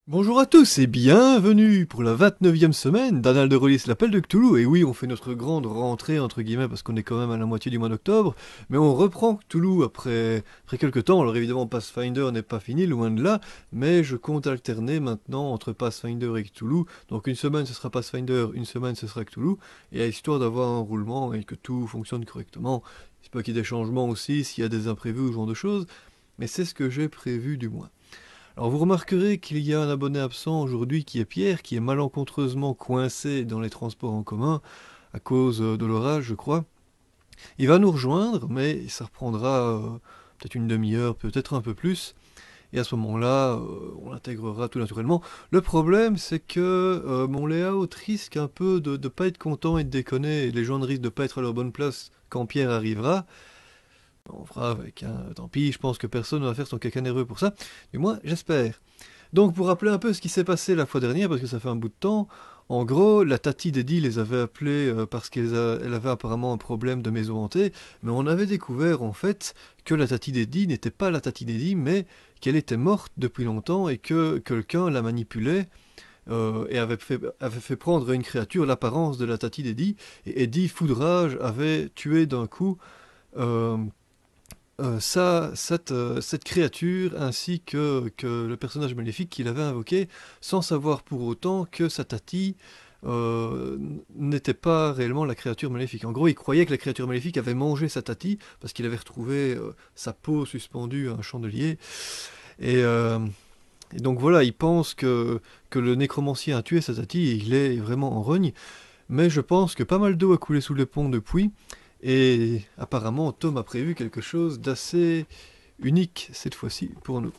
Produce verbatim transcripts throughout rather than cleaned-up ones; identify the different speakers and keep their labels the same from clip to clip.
Speaker 1: Bonjour à tous et bienvenue pour la vingt-neuvième semaine d'Annales de Release, l'appel de Cthulhu. Et oui, on fait notre grande rentrée, entre guillemets, parce qu'on est quand même à la moitié du mois d'octobre. Mais on reprend Cthulhu après, après quelques temps. Alors évidemment, Pathfinder n'est pas fini, loin de là. Mais je compte alterner maintenant entre Pathfinder et Cthulhu. Donc une semaine ce sera Pathfinder, une semaine ce sera Cthulhu. Et histoire d'avoir un roulement et que tout fonctionne correctement. Il peut qu'il y ait des changements aussi, s'il y a des imprévus ou ce genre de choses. Mais c'est ce que j'ai prévu du moins. Alors vous remarquerez qu'il y a un abonné absent aujourd'hui qui est Pierre, qui est malencontreusement coincé dans les transports en commun à cause euh, de l'orage, je crois. Il va nous rejoindre, mais ça reprendra euh, peut-être une demi-heure, peut-être un peu plus. Et à ce moment-là, euh, on l'intégrera tout naturellement. Le problème, c'est que euh, mon layout risque un peu de ne pas être content et de déconner. Et les gens ne risquent de pas être à leur bonne place quand Pierre arrivera. On fera avec, hein, tant pis, je pense que personne ne va faire son caca nerveux pour ça. Du moins, j'espère. Donc, pour rappeler un peu ce qui s'est passé la fois dernière, parce que ça fait un bout de temps, en gros, la Tati d'Eddie les avait appelés euh, parce qu'elle a- elle avait apparemment un problème de maison hantée, mais on avait découvert en fait que la Tati d'Eddie n'était pas la Tati d'Eddie, mais qu'elle était morte depuis longtemps et que quelqu'un la manipulait euh, et avait fait, avait fait prendre à une créature l'apparence de la Tati d'Eddie, et Eddie, foudrage, avait tué d'un coup euh, euh, ça, cette, euh, cette créature ainsi que, que le personnage maléfique qu'il avait invoqué, sans savoir pour autant que sa Tati euh, n'était pas réellement la créature maléfique. En gros, il croyait que la créature maléfique avait mangé sa Tati parce qu'il avait retrouvé euh, sa peau suspendue à un chandelier. Et, euh, et donc voilà, il pense que, que le nécromancien a tué sa Tati et il est vraiment en rogne. Mais je pense que pas mal d'eau a coulé sous les ponts depuis. Et apparemment, Tom a prévu quelque chose d'assez unique cette fois-ci pour nous.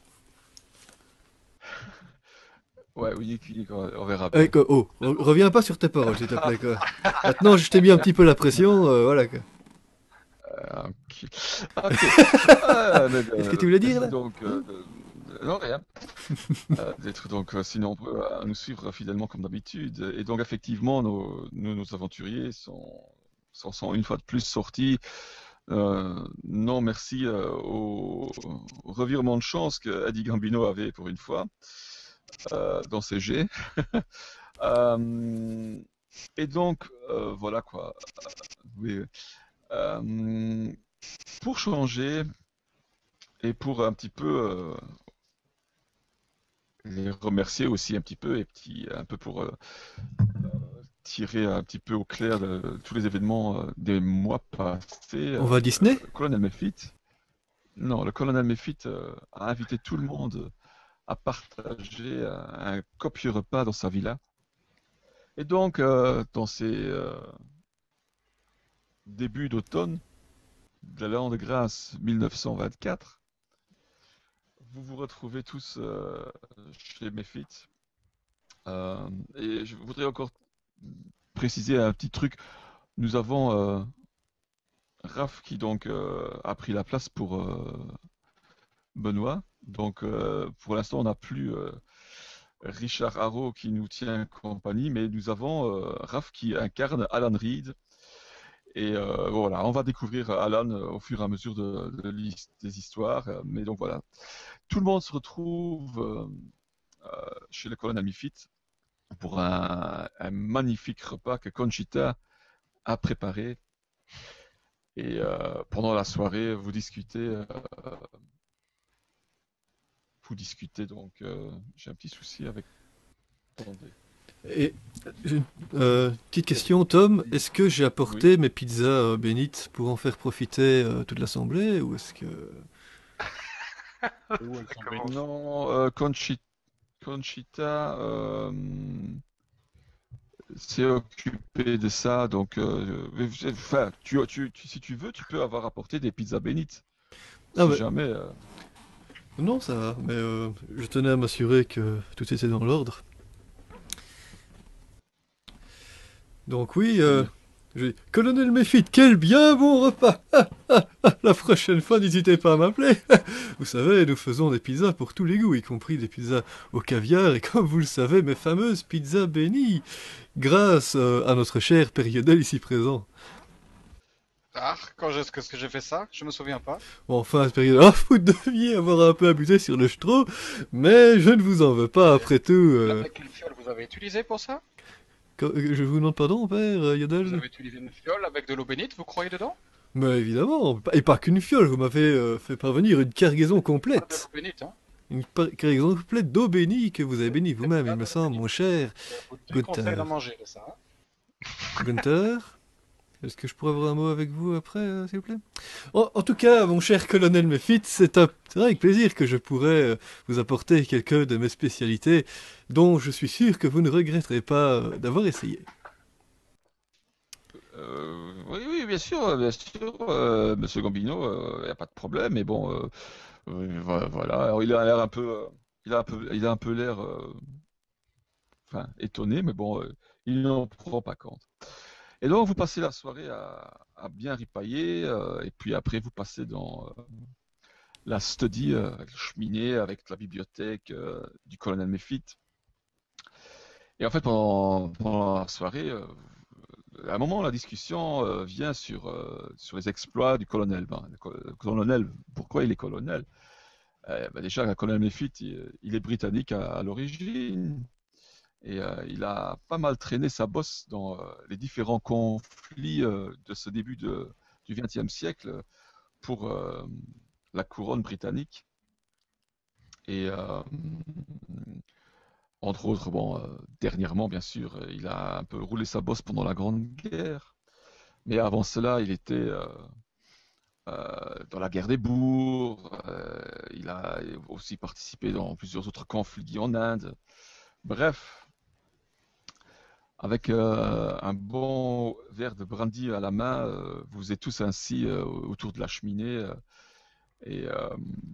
Speaker 2: Ouais, unique, unique, on on verra
Speaker 1: Eh,
Speaker 2: bien.
Speaker 1: quoi, oh, re- reviens pas sur tes paroles, s'il te plaît. Quoi. Maintenant, je t'ai mis un petit peu la pression, euh, voilà. Quoi.
Speaker 2: Euh, ok. Ok. Ah, mais,
Speaker 1: Qu'est-ce que
Speaker 2: euh,
Speaker 1: tu voulais dire
Speaker 2: merci
Speaker 1: là?
Speaker 2: donc.
Speaker 1: Hein.
Speaker 2: Euh, de- non, rien. Euh, d'être donc euh, si nombreux à nous suivre fidèlement comme d'habitude. Et donc, effectivement, nos, nos, nos aventuriers sont, sont, sont une fois de plus sortis. Euh, non, merci euh, au, au revirement de chance que Eddie Gambino avait pour une fois euh, dans ses jets. Euh, et donc, euh, voilà quoi. Oui. Euh, pour changer et pour un petit peu euh, les remercier aussi un petit peu et petit, un peu pour euh, tirer un petit peu au clair de, tous les événements euh, des mois passés,
Speaker 1: On
Speaker 2: euh,
Speaker 1: va à Disney?
Speaker 2: le colonel Meffit, non, le colonel Meffit euh, a invité tout le monde à partager un, un copieux repas dans sa villa. Et donc, euh, dans ces euh, débuts d'automne de l'an de grâce mille neuf cent vingt-quatre, vous vous retrouvez tous euh, chez Meffit. Euh, et je voudrais encore préciser un petit truc. Nous avons euh, Raph qui donc euh, a pris la place pour euh, Benoît. Donc euh, pour l'instant, on n'a plus euh, Richard Harrow qui nous tient compagnie, mais nous avons euh, Raph qui incarne Alan Reed. Et euh, voilà, on va découvrir Alan euh, au fur et à mesure de, de l'his- des histoires. Euh, Mais donc voilà, tout le monde se retrouve euh, euh, chez le colonel Mifit pour un, un magnifique repas que Conchita a préparé. Et euh, pendant la soirée, vous discutez, euh, vous discutez donc. Euh, j'ai un petit souci avec. Attendez.
Speaker 1: Et j'ai une euh, petite question, Tom.
Speaker 2: Oui.
Speaker 1: Est-ce que j'ai
Speaker 2: Oui.
Speaker 1: apporté mes pizzas euh, bénites pour en faire profiter euh, toute l'assemblée ou est-ce que...
Speaker 3: Et où elles
Speaker 4: Ça
Speaker 3: sont
Speaker 4: commence.
Speaker 3: bénites?
Speaker 2: Non, euh, Conchi- Conchita euh, s'est occupée de ça, donc euh, enfin, tu, tu, tu- si tu veux, tu peux avoir apporté des pizzas bénites,
Speaker 1: Ah
Speaker 2: si
Speaker 1: ouais,
Speaker 2: jamais. euh,
Speaker 1: non, ça va, mais euh, je tenais à m'assurer que tout était dans l'ordre. Donc oui,
Speaker 2: Très
Speaker 1: euh,
Speaker 2: bien.
Speaker 1: je dis, Colonel Meffit, quel bien bon repas! La prochaine fois, n'hésitez pas à m'appeler. Vous savez, nous faisons des pizzas pour tous les goûts, y compris des pizzas au caviar et comme vous le savez, mes fameuses pizzas bénies, grâce euh, à notre cher Périodel ici présent.
Speaker 3: Ah, quand est-ce que, que j'ai fait ça? Je me souviens pas.
Speaker 1: Bon, enfin, à cette période, ah, vous deviez avoir un peu abusé sur le stro, mais je ne vous en veux pas,
Speaker 3: Et
Speaker 1: après tout.
Speaker 3: là,
Speaker 1: euh,
Speaker 3: quelle fiole vous avez utilisé pour ça?
Speaker 1: quand- euh, je vous demande pardon, père, euh,
Speaker 3: Vous
Speaker 1: Yodel?
Speaker 3: avez utilisé une fiole avec de l'eau bénite, vous croyez dedans?
Speaker 1: Mais évidemment, et pas qu'une fiole, vous m'avez euh, fait parvenir une cargaison
Speaker 3: Pas de l'eau
Speaker 1: complète.
Speaker 3: bénite, hein?
Speaker 1: Une par- cargaison complète d'eau bénie que vous avez bénie
Speaker 3: C'est
Speaker 1: vous-même, il
Speaker 3: pas
Speaker 1: me
Speaker 3: de l'eau
Speaker 1: semble,
Speaker 3: bénite.
Speaker 1: mon cher
Speaker 3: Je vous déconseille d'en
Speaker 1: Gunther.
Speaker 3: manger de ça, hein.
Speaker 1: Gunther, est-ce que je pourrais avoir un mot avec vous après, euh, s'il vous plaît? En, en tout cas, mon cher colonel Mefit, c'est un- c'est avec plaisir que je pourrais euh, vous apporter quelques de mes spécialités, dont je suis sûr que vous ne regretterez pas euh, d'avoir essayé.
Speaker 2: Euh, oui, oui, bien sûr, bien sûr, euh, Monsieur Gambino, il n'y a pas de problème, mais bon, euh, euh, vo- voilà. Alors, il a l'air un peu, euh, il a un peu, il a un peu l'air, euh, enfin, étonné, mais bon, euh, il n'en prend pas compte. Et donc, vous passez la soirée à, à bien ripailler, euh, et puis après, vous passez dans euh, la study, euh, avec la cheminée, avec la bibliothèque euh, du colonel Meffit. Et en fait, pendant, pendant la soirée, euh, à un moment, la discussion euh, vient sur, euh, sur les exploits du colonel. Ben, le, co- le colonel, pourquoi il est colonel? Euh, ben déjà, le colonel Meffit, il, il est britannique à, à l'origine, et euh, il a pas mal traîné sa bosse dans euh, les différents conflits euh, de ce début de, du vingtième siècle pour euh, la couronne britannique. Et euh, entre autres, bon, euh, dernièrement, bien sûr, euh, il a un peu roulé sa bosse pendant la Grande Guerre. Mais avant cela, il était euh, euh, dans la guerre des Boers. Euh, il a aussi participé dans plusieurs autres conflits en Inde. Bref, avec euh, un bon verre de brandy à la main, euh, vous êtes tous assis euh, autour de la cheminée. euh, et euh,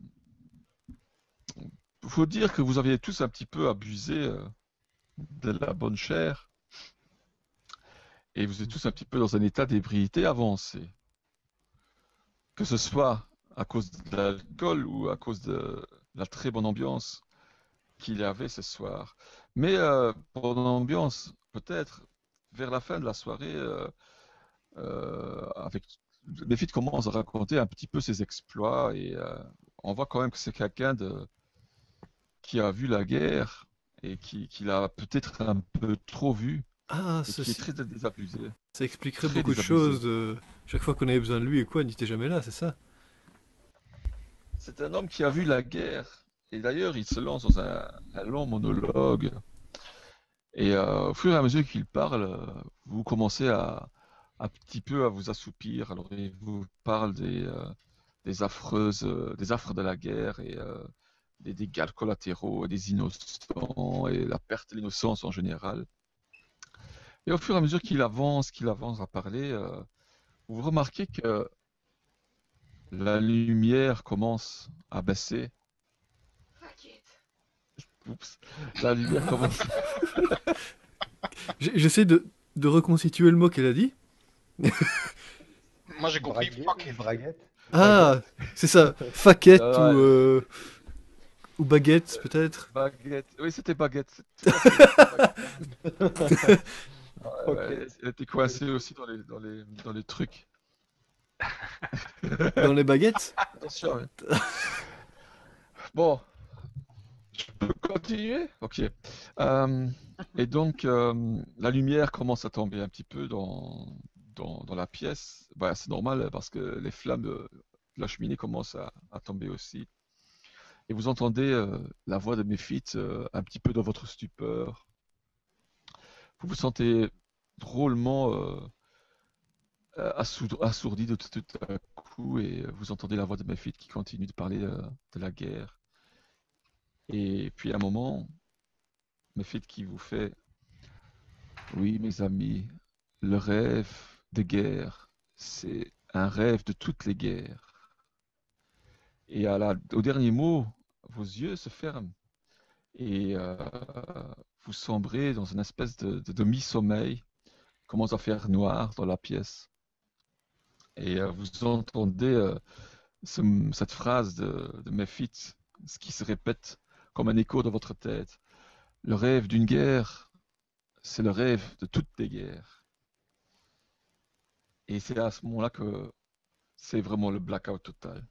Speaker 2: faut dire que vous aviez tous un petit peu abusé euh, de la bonne chair. Et vous êtes tous un petit peu dans un état d'ébriété avancé. Que ce soit à cause de l'alcool ou à cause de la très bonne ambiance qu'il y avait ce soir. Mais euh, pendant l'ambiance, peut-être vers la fin de la soirée, euh, euh, avec les filles commencent à raconter un petit peu ses exploits et euh, on voit quand même que c'est quelqu'un de qui a vu la guerre et qui, qui l'a peut-être un peu trop vu
Speaker 1: Ah,
Speaker 2: et qui est
Speaker 1: ceci,
Speaker 2: très désabusé,
Speaker 1: ça expliquerait
Speaker 2: très
Speaker 1: beaucoup de
Speaker 2: désabusé.
Speaker 1: choses. euh, chaque fois qu'on avait besoin de lui et quoi, il n'était jamais là, c'est ça?
Speaker 2: C'est un homme qui a vu la guerre et d'ailleurs il se lance dans un, un long monologue. Et euh, au fur et à mesure qu'il parle, euh, vous commencez à un petit peu à vous assoupir. Alors, il vous parle des, euh, des affreuses, euh, des affres de la guerre et euh, des dégâts collatéraux, des innocents et la perte de l'innocence en général. Et au fur et à mesure qu'il avance, qu'il avance à parler, euh, vous remarquez que la lumière commence à baisser. Oups, la lumière commence.
Speaker 1: J- J'essaie de, de reconstituer le mot qu'elle a dit.
Speaker 3: Moi, j'ai compris
Speaker 4: Braguette,
Speaker 3: fuck it.
Speaker 4: braguette,
Speaker 1: Ah,
Speaker 4: baguette.
Speaker 1: c'est ça, faquette ou,
Speaker 2: Euh,
Speaker 1: euh, ou baguette peut-être.
Speaker 2: Baguette. Oui, c'était baguette. Tout à fait, c'était baguette. Ouais,
Speaker 4: Ok.
Speaker 2: ouais, elle était coincée aussi dans les, dans les, dans les trucs.
Speaker 1: Dans les baguettes.
Speaker 2: Attention. Ouais. Bon, je peux continuer? Ok. Euh, et donc, euh, la lumière commence à tomber un petit peu dans, dans, dans la pièce. Bah, c'est normal parce que les flammes de la cheminée commencent à, à tomber aussi. Et vous entendez euh, la voix de Méphite euh, un petit peu dans votre stupeur. Vous vous sentez drôlement euh, euh, assourd- assourdi de tout, tout à coup et euh, vous entendez la voix de Méphite qui continue de parler euh, de la guerre. Et puis à un moment, Méphite qui vous fait: oui, mes amis, le rêve de guerre, c'est un rêve de toutes les guerres. Et à la, au dernier mot, vos yeux se ferment et euh, vous sombrez dans une espèce de, de demi-sommeil. Il commence à faire noir dans la pièce. Et euh, vous entendez euh, ce- cette phrase de, de Méphite, ce qui se répète comme un écho dans votre tête. Le rêve d'une guerre, c'est le rêve de toutes les guerres. Et c'est à ce moment-là que c'est vraiment le blackout total.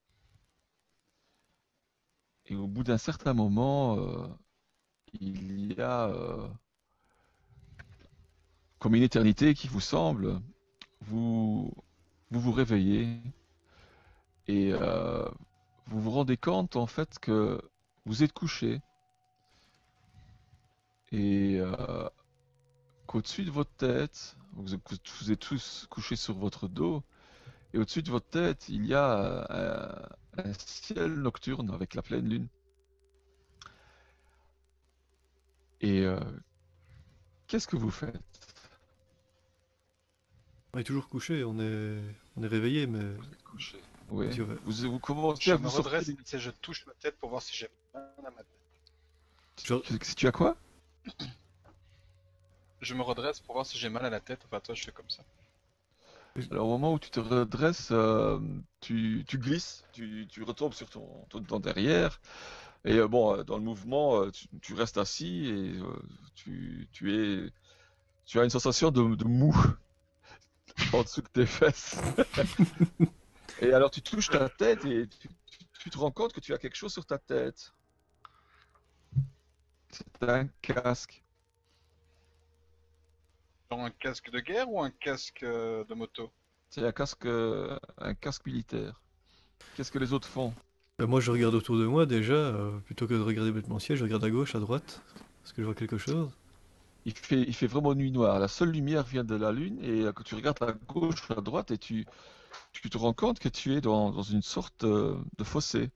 Speaker 2: Et au bout d'un certain moment, euh, il y a euh, comme une éternité qui vous semble, vous vous, vous réveillez et euh, vous vous rendez compte en fait que vous êtes couché et euh, qu'au-dessus de votre tête, vous, vous êtes tous couchés sur votre dos, et au-dessus de votre tête, il y a un, un ciel nocturne avec la pleine lune. Et euh, qu'est-ce que vous faites?
Speaker 1: On est toujours couché, on est, on est réveillé, mais
Speaker 2: Vous êtes couché. Oui.
Speaker 1: vas-y, ouais.
Speaker 2: Vous, vous commencez
Speaker 3: Je
Speaker 2: à
Speaker 3: me
Speaker 2: vous sortir.
Speaker 3: redresse, tu sais, je touche ma tête pour voir si j'ai mal à ma tête.
Speaker 1: Genre,
Speaker 2: Si tu as quoi?
Speaker 3: Je me redresse pour voir si j'ai mal à la tête. Enfin, toi, je fais comme ça.
Speaker 2: Alors au moment où tu te redresses, euh, tu, tu glisses, tu, tu retombes sur ton, ton, ton derrière, et euh, bon, euh, dans le mouvement, euh, tu, tu restes assis et euh, tu, tu es, tu as une sensation de, de mou en dessous de tes fesses. Et alors tu touches ta tête et tu, tu- tu te rends compte que tu as quelque chose sur ta tête. C'est un casque.
Speaker 3: Genre un casque de guerre ou un casque euh, de moto?
Speaker 2: C'est un casque, euh, un casque militaire. Qu'est-ce que les autres font?
Speaker 1: bah, moi je regarde autour de moi déjà, euh, plutôt que de regarder bêtement le ciel, je regarde à gauche, à droite. Est-ce que je vois quelque chose?
Speaker 2: Il fait, il fait vraiment nuit noire. La seule lumière vient de la lune et euh, que tu regardes à gauche, à droite et tu, tu te rends compte que tu es dans, dans une sorte euh, de fossé.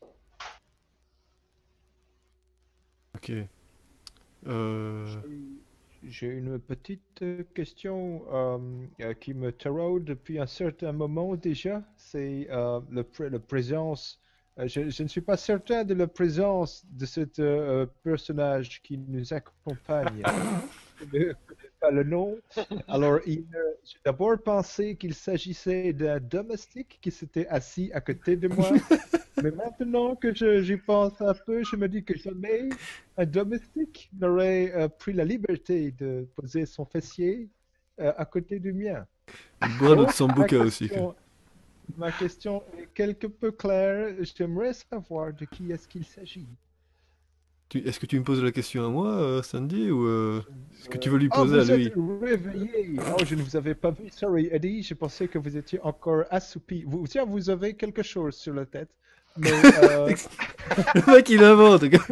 Speaker 1: Ok. Euh...
Speaker 4: J'ai une petite euh, question euh, euh, qui me taraude depuis un certain moment déjà. C'est euh, le pré- la présence. euh, je, je ne suis pas certain de la présence de ce personnage qui nous accompagne. Je ne connais pas le nom. Alors, il, euh, j'ai d'abord pensé qu'il s'agissait d'un domestique qui s'était assis à côté de moi. Mais maintenant que je- j'y pense un peu, je me dis que jamais un domestique n'aurait euh, pris la liberté de poser son fessier euh, à côté du mien.
Speaker 1: Il boit notre
Speaker 4: Donc, ma
Speaker 1: sambuca aussi, quoi.
Speaker 4: question, ma question est quelque peu claire. J'aimerais savoir de qui est-ce qu'il s'agit.
Speaker 1: Tu- Est-ce que tu me poses la question à moi, euh, Sandy, ou euh, est-ce que tu
Speaker 4: Euh,
Speaker 1: veux lui
Speaker 4: Ah,
Speaker 1: poser à
Speaker 4: vous êtes
Speaker 1: lui?
Speaker 4: réveillé. Oh, je ne vous avais pas vu. Sorry, Eddie. Je pensais que vous étiez encore assoupi. Vous, tiens, vous avez quelque chose sur la tête. Mais, euh,
Speaker 1: Le mec il invente, quoi.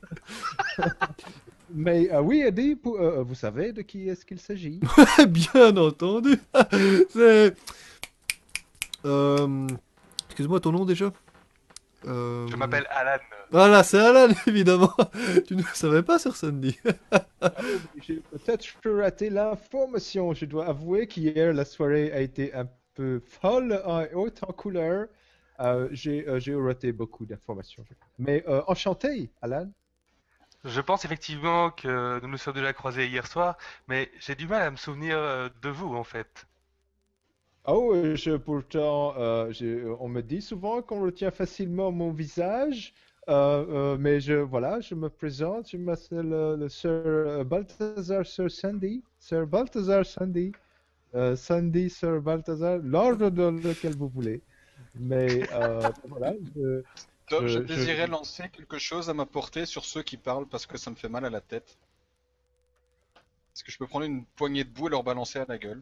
Speaker 4: mais euh, oui, Eddie, pour- euh, vous savez de qui est-ce qu'il s'agit?
Speaker 1: Bien entendu. C'est... Euh... Excuse-moi, ton nom déjà? Euh...
Speaker 5: Je m'appelle Alan.
Speaker 1: Voilà, c'est Alan, évidemment. Tu ne savais pas sur Sandy.
Speaker 4: Oh, mais j'ai peut-être raté l'information. Je dois avouer qu'hier, la soirée a été un peu folle en haute en couleur. Euh, j'ai euh, j'ai raté beaucoup d'informations. Mais euh, enchanté, Alan.
Speaker 5: Je pense effectivement que nous nous sommes déjà croisés hier soir, mais j'ai du mal à me souvenir euh, de vous en fait.
Speaker 4: Oh, euh, je, pourtant, euh, j'ai- on me dit souvent qu'on retient facilement mon visage. Euh, euh, mais je, voilà, je me présente. Je m'appelle euh, le Sir euh, Balthazar Sir Sandy. Sir Balthazar Sandy. Euh, Sandy, Sir Balthazar, l'ordre dans lequel vous voulez. Mais euh, voilà, je,
Speaker 3: Top, je
Speaker 4: je, je-
Speaker 3: désirais lancer quelque chose à ma portée sur ceux qui parlent parce que ça me fait mal à la tête. Est-ce que je peux prendre une poignée de boue et leur balancer à la gueule?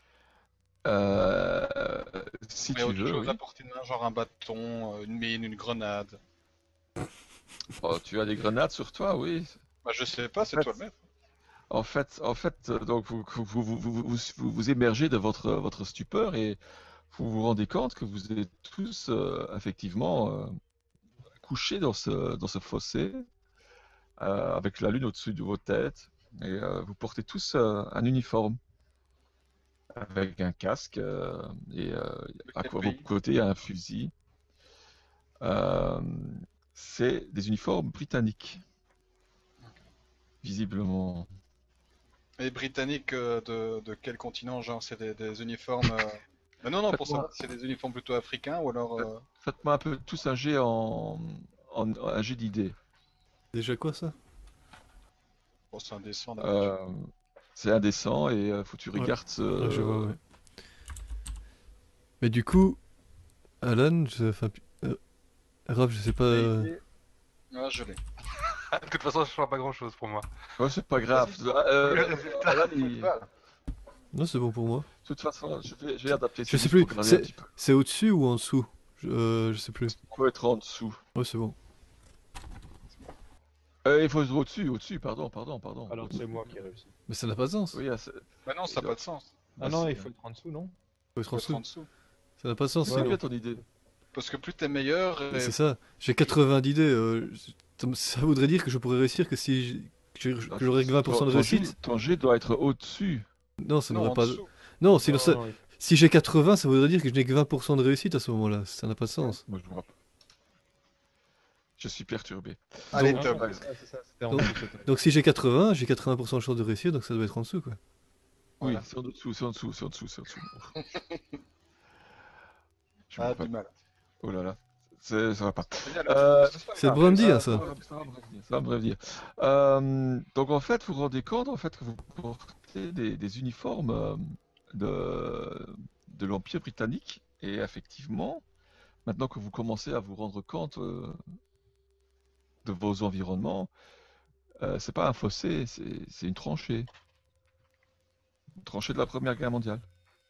Speaker 2: Euh, si
Speaker 3: Mais
Speaker 2: tu
Speaker 3: autre
Speaker 2: veux,
Speaker 3: chose à
Speaker 2: oui.
Speaker 3: portée de main, genre un bâton, euh, une mine, une grenade.
Speaker 2: Oh, tu as des grenades sur toi, oui.
Speaker 3: Bah, je sais pas, c'est
Speaker 4: fait,
Speaker 3: toi le maître.
Speaker 2: En fait, en fait, euh, donc vous, vous, vous, vous, vous, vous- vous- vous émergez de votre, votre stupeur et vous vous rendez compte que vous êtes tous euh, effectivement euh, couchés dans ce, dans ce fossé euh, avec la lune au-dessus de vos têtes et euh, vous portez tous euh, un uniforme avec un casque euh, et euh,
Speaker 3: De
Speaker 2: à
Speaker 3: quel
Speaker 2: vos
Speaker 3: pays?
Speaker 2: côtés un fusil. Euh, c'est des uniformes britanniques, visiblement.
Speaker 3: Et britanniques euh, de, de quel continent? Genre, c'est des, des uniformes. euh, Mais non, non, pour
Speaker 2: Faites-moi
Speaker 3: savoir si c'est des uniformes plutôt africains ou alors.
Speaker 2: faites-
Speaker 3: euh,
Speaker 2: faites-moi un peu tous un jet en, en un jet d'idées.
Speaker 1: Déjà quoi ça?
Speaker 3: Bon, c'est indécent d'habitude.
Speaker 2: Euh, c'est indécent et euh, faut que tu
Speaker 1: Ouais,
Speaker 2: regardes
Speaker 1: ouais, je vois,
Speaker 2: ce-
Speaker 1: ouais. Mais du coup, Alan, je... enfin, pi- euh, Raph, je sais pas. euh,
Speaker 3: Ah, je l'ai.
Speaker 5: De toute façon, ça change pas grand-chose pour moi.
Speaker 2: Ouais, c'est pas grave. Euh,
Speaker 5: Le résultat.
Speaker 2: Alan, il- De
Speaker 1: Non, c'est bon pour moi.
Speaker 2: toute façon, je vais, je vais adapter.
Speaker 1: Je
Speaker 2: C'est
Speaker 1: sais
Speaker 2: juste
Speaker 1: plus,
Speaker 2: pour regarder un
Speaker 1: c'est
Speaker 2: petit peu.
Speaker 1: c'est au-dessus ou en dessous? Je, euh, je sais plus.
Speaker 2: Il faut être en dessous.
Speaker 1: Ouais, c'est bon.
Speaker 2: Euh, il faut être au-dessus, au-dessus, pardon, pardon, pardon.
Speaker 4: Alors
Speaker 2: Au-dessus.
Speaker 4: c'est moi qui ai réussi.
Speaker 1: Mais ça n'a pas de sens.
Speaker 2: Oui, ah, c'est-
Speaker 3: Bah non, ça n'a pas de sens.
Speaker 4: Ah
Speaker 2: ah,
Speaker 4: non,
Speaker 2: c'est-
Speaker 4: il faut être en dessous, non?
Speaker 1: Faut être
Speaker 3: Faut
Speaker 1: en
Speaker 3: être en
Speaker 1: dessous.
Speaker 3: dessous.
Speaker 1: Ça n'a pas de sens
Speaker 2: C'est
Speaker 1: sinon.
Speaker 2: bien ton idée.
Speaker 3: Parce que plus t'es meilleur,
Speaker 1: Mais
Speaker 3: et...
Speaker 1: c'est ça. J'ai quatre-vingts d'idées. euh, ça ça voudrait dire que je pourrais réussir que si j'- que j'- que j'aurais que vingt pour cent de
Speaker 2: Ton- ton jet-
Speaker 1: réussite.
Speaker 2: Ton jet doit être au-dessus.
Speaker 1: Non, ça
Speaker 3: non,
Speaker 1: n'aurait
Speaker 3: en
Speaker 1: pas.
Speaker 3: dessous.
Speaker 1: Non, sinon ça-
Speaker 4: non, il-
Speaker 1: si j'ai quatre-vingts, ça voudrait dire que je n'ai que vingt pour cent de réussite à ce moment-là. Ça n'a pas de sens.
Speaker 2: Moi, je me rappelle. Je suis perturbé.
Speaker 3: Allez,
Speaker 1: Donc-
Speaker 3: top.
Speaker 4: Ah, c'est ça, c'est ça, c'était en
Speaker 1: Donc-
Speaker 4: dessous, c'était-
Speaker 1: Donc si j'ai quatre-vingts, j'ai quatre-vingts pour cent de chance de réussir, donc ça doit être en dessous quoi.
Speaker 2: Oui,
Speaker 3: Voilà.
Speaker 2: c'est en dessous, c'est en dessous, c'est en dessous, c'est en dessous. Je me
Speaker 3: Ah,
Speaker 2: rappelle.
Speaker 3: du mal.
Speaker 2: Oh là là, c'est- ça va pas.
Speaker 3: Génial.
Speaker 2: Euh,
Speaker 1: C'est le Brandy,
Speaker 2: Euh,
Speaker 1: hein, ça.
Speaker 2: va- ça va me revenir, ça va me revenir. Euh, donc en fait, vous vous rendez compte en fait que vous portez des, des uniformes euh, de, de l'Empire britannique et effectivement, maintenant que vous commencez à vous rendre compte euh, de vos environnements, euh, c'est pas un fossé, c'est c'est une tranchée. Une tranchée de la Première Guerre mondiale.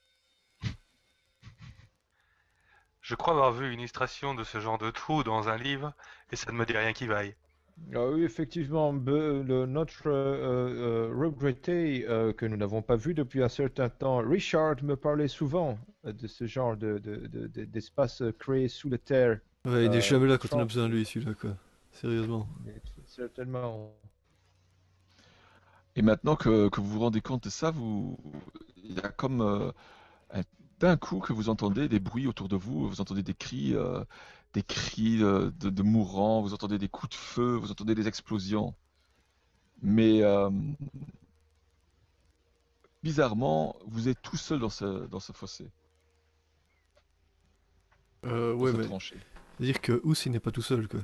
Speaker 5: Je crois avoir vu une illustration de ce genre de trou dans un livre, et ça ne me dit rien qui vaille.
Speaker 4: Ah oui, effectivement, be- le- notre euh, euh, regretté euh, que nous n'avons pas vu depuis un certain temps, Richard me parlait souvent euh, de ce genre de, de, de- de- d'espace euh, créé sous la terre.
Speaker 1: Ouais, il n'est
Speaker 4: Euh,
Speaker 1: jamais là quand on a
Speaker 4: chance.
Speaker 1: besoin de lui celui-là quoi. Sérieusement.
Speaker 4: Mais certainement.
Speaker 2: Et maintenant que, que vous vous rendez compte de ça, vous, il y a comme euh, un- d'un coup que vous entendez des bruits autour de vous, vous entendez des cris, euh, des cris euh, de, de mourants, vous entendez des coups de feu, vous entendez des explosions. Mais euh, bizarrement, vous êtes tout seul dans ce, dans ce fossé,
Speaker 1: Euh,
Speaker 2: dans
Speaker 1: ouais,
Speaker 2: cette
Speaker 1: mais
Speaker 2: tranchée.
Speaker 1: dire que Ous il n'est pas tout seul quoi.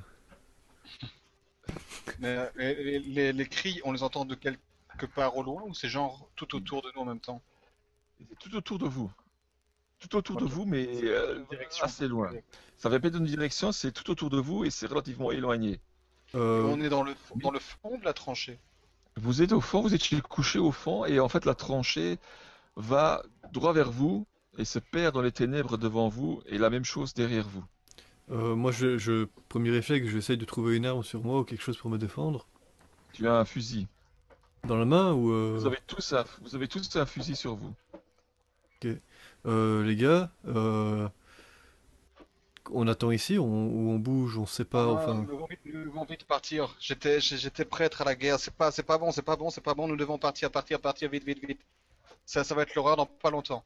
Speaker 3: Mais euh, les, les- les cris, on les entend de quelque part au loin ou c'est genre tout autour de nous en même temps?
Speaker 2: C'est tout autour de vous. Tout autour de
Speaker 3: Ok.
Speaker 2: vous, mais euh,
Speaker 3: Une direction.
Speaker 2: assez loin. Ça va pas d'une direction, c'est tout autour de vous et c'est relativement éloigné.
Speaker 1: Euh,
Speaker 3: On est dans le, dans le fond de la tranchée.
Speaker 2: Vous êtes au fond, vous étiez couché au fond, et en fait la tranchée va droit vers vous et se perd dans les ténèbres devant vous, et la même chose derrière vous.
Speaker 1: euh, moi je, je premier réflexe, j'essaye de trouver une arme sur moi ou quelque chose pour me défendre.
Speaker 2: Tu as un fusil.
Speaker 1: Dans la main ou euh,
Speaker 2: Vous avez tous un, vous avez tous un fusil sur vous.
Speaker 1: euh, les gars, euh, on attend ici, on, ou on bouge, on sait pas,
Speaker 3: Ah,
Speaker 1: enfin.
Speaker 3: nous devons vite, nous devons vite partir. J'étais, j'ai- j'étais prêtre à la guerre. C'est pas, c'est pas bon, c'est pas bon, c'est pas bon. Nous devons partir, partir, partir, vite, vite, vite. Ça, ça va être l'horreur dans pas longtemps.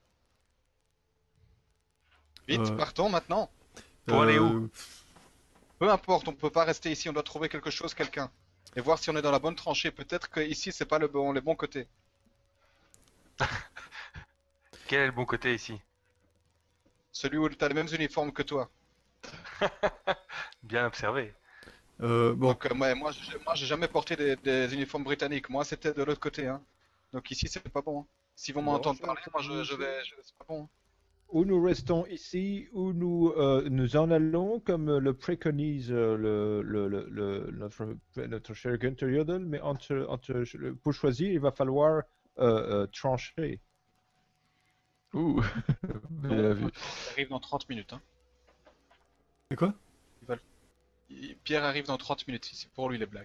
Speaker 3: Vite,
Speaker 1: Euh.
Speaker 3: partons maintenant.
Speaker 5: Pour aller où
Speaker 1: euh,
Speaker 3: Peu importe, on peut pas rester ici. On doit trouver quelque chose, quelqu'un, et voir si on est dans la bonne tranchée. Peut-être que ici c'est pas le bon, les bons côtés.
Speaker 5: Quel est le bon côté ici?
Speaker 3: Celui où t'as les mêmes uniformes que toi.
Speaker 5: Bien observé.
Speaker 1: euh, bon,
Speaker 3: Donc euh, moi, moi, j'ai- moi, j'ai jamais porté des, des uniformes britanniques. Moi, c'était de l'autre côté. Hein. Donc ici, c'est pas bon. Hein. S'ils vont
Speaker 4: Bon,
Speaker 3: m'entendre
Speaker 4: je-
Speaker 3: parler, moi, je, je vais, je- c'est pas bon. Hein.
Speaker 4: Ou nous restons ici, ou nous, euh, nous en allons, comme le préconise euh, le, le, le, le- notre, notre cher Günther Jodl, mais entre, entre, pour choisir, il va falloir euh, euh, trancher.
Speaker 2: Ouh, bien vu.
Speaker 3: Il arrive dans trente minutes. Hein.
Speaker 1: c'est quoi?
Speaker 3: Il- Pierre arrive dans trente minutes. C'est pour lui les blagues.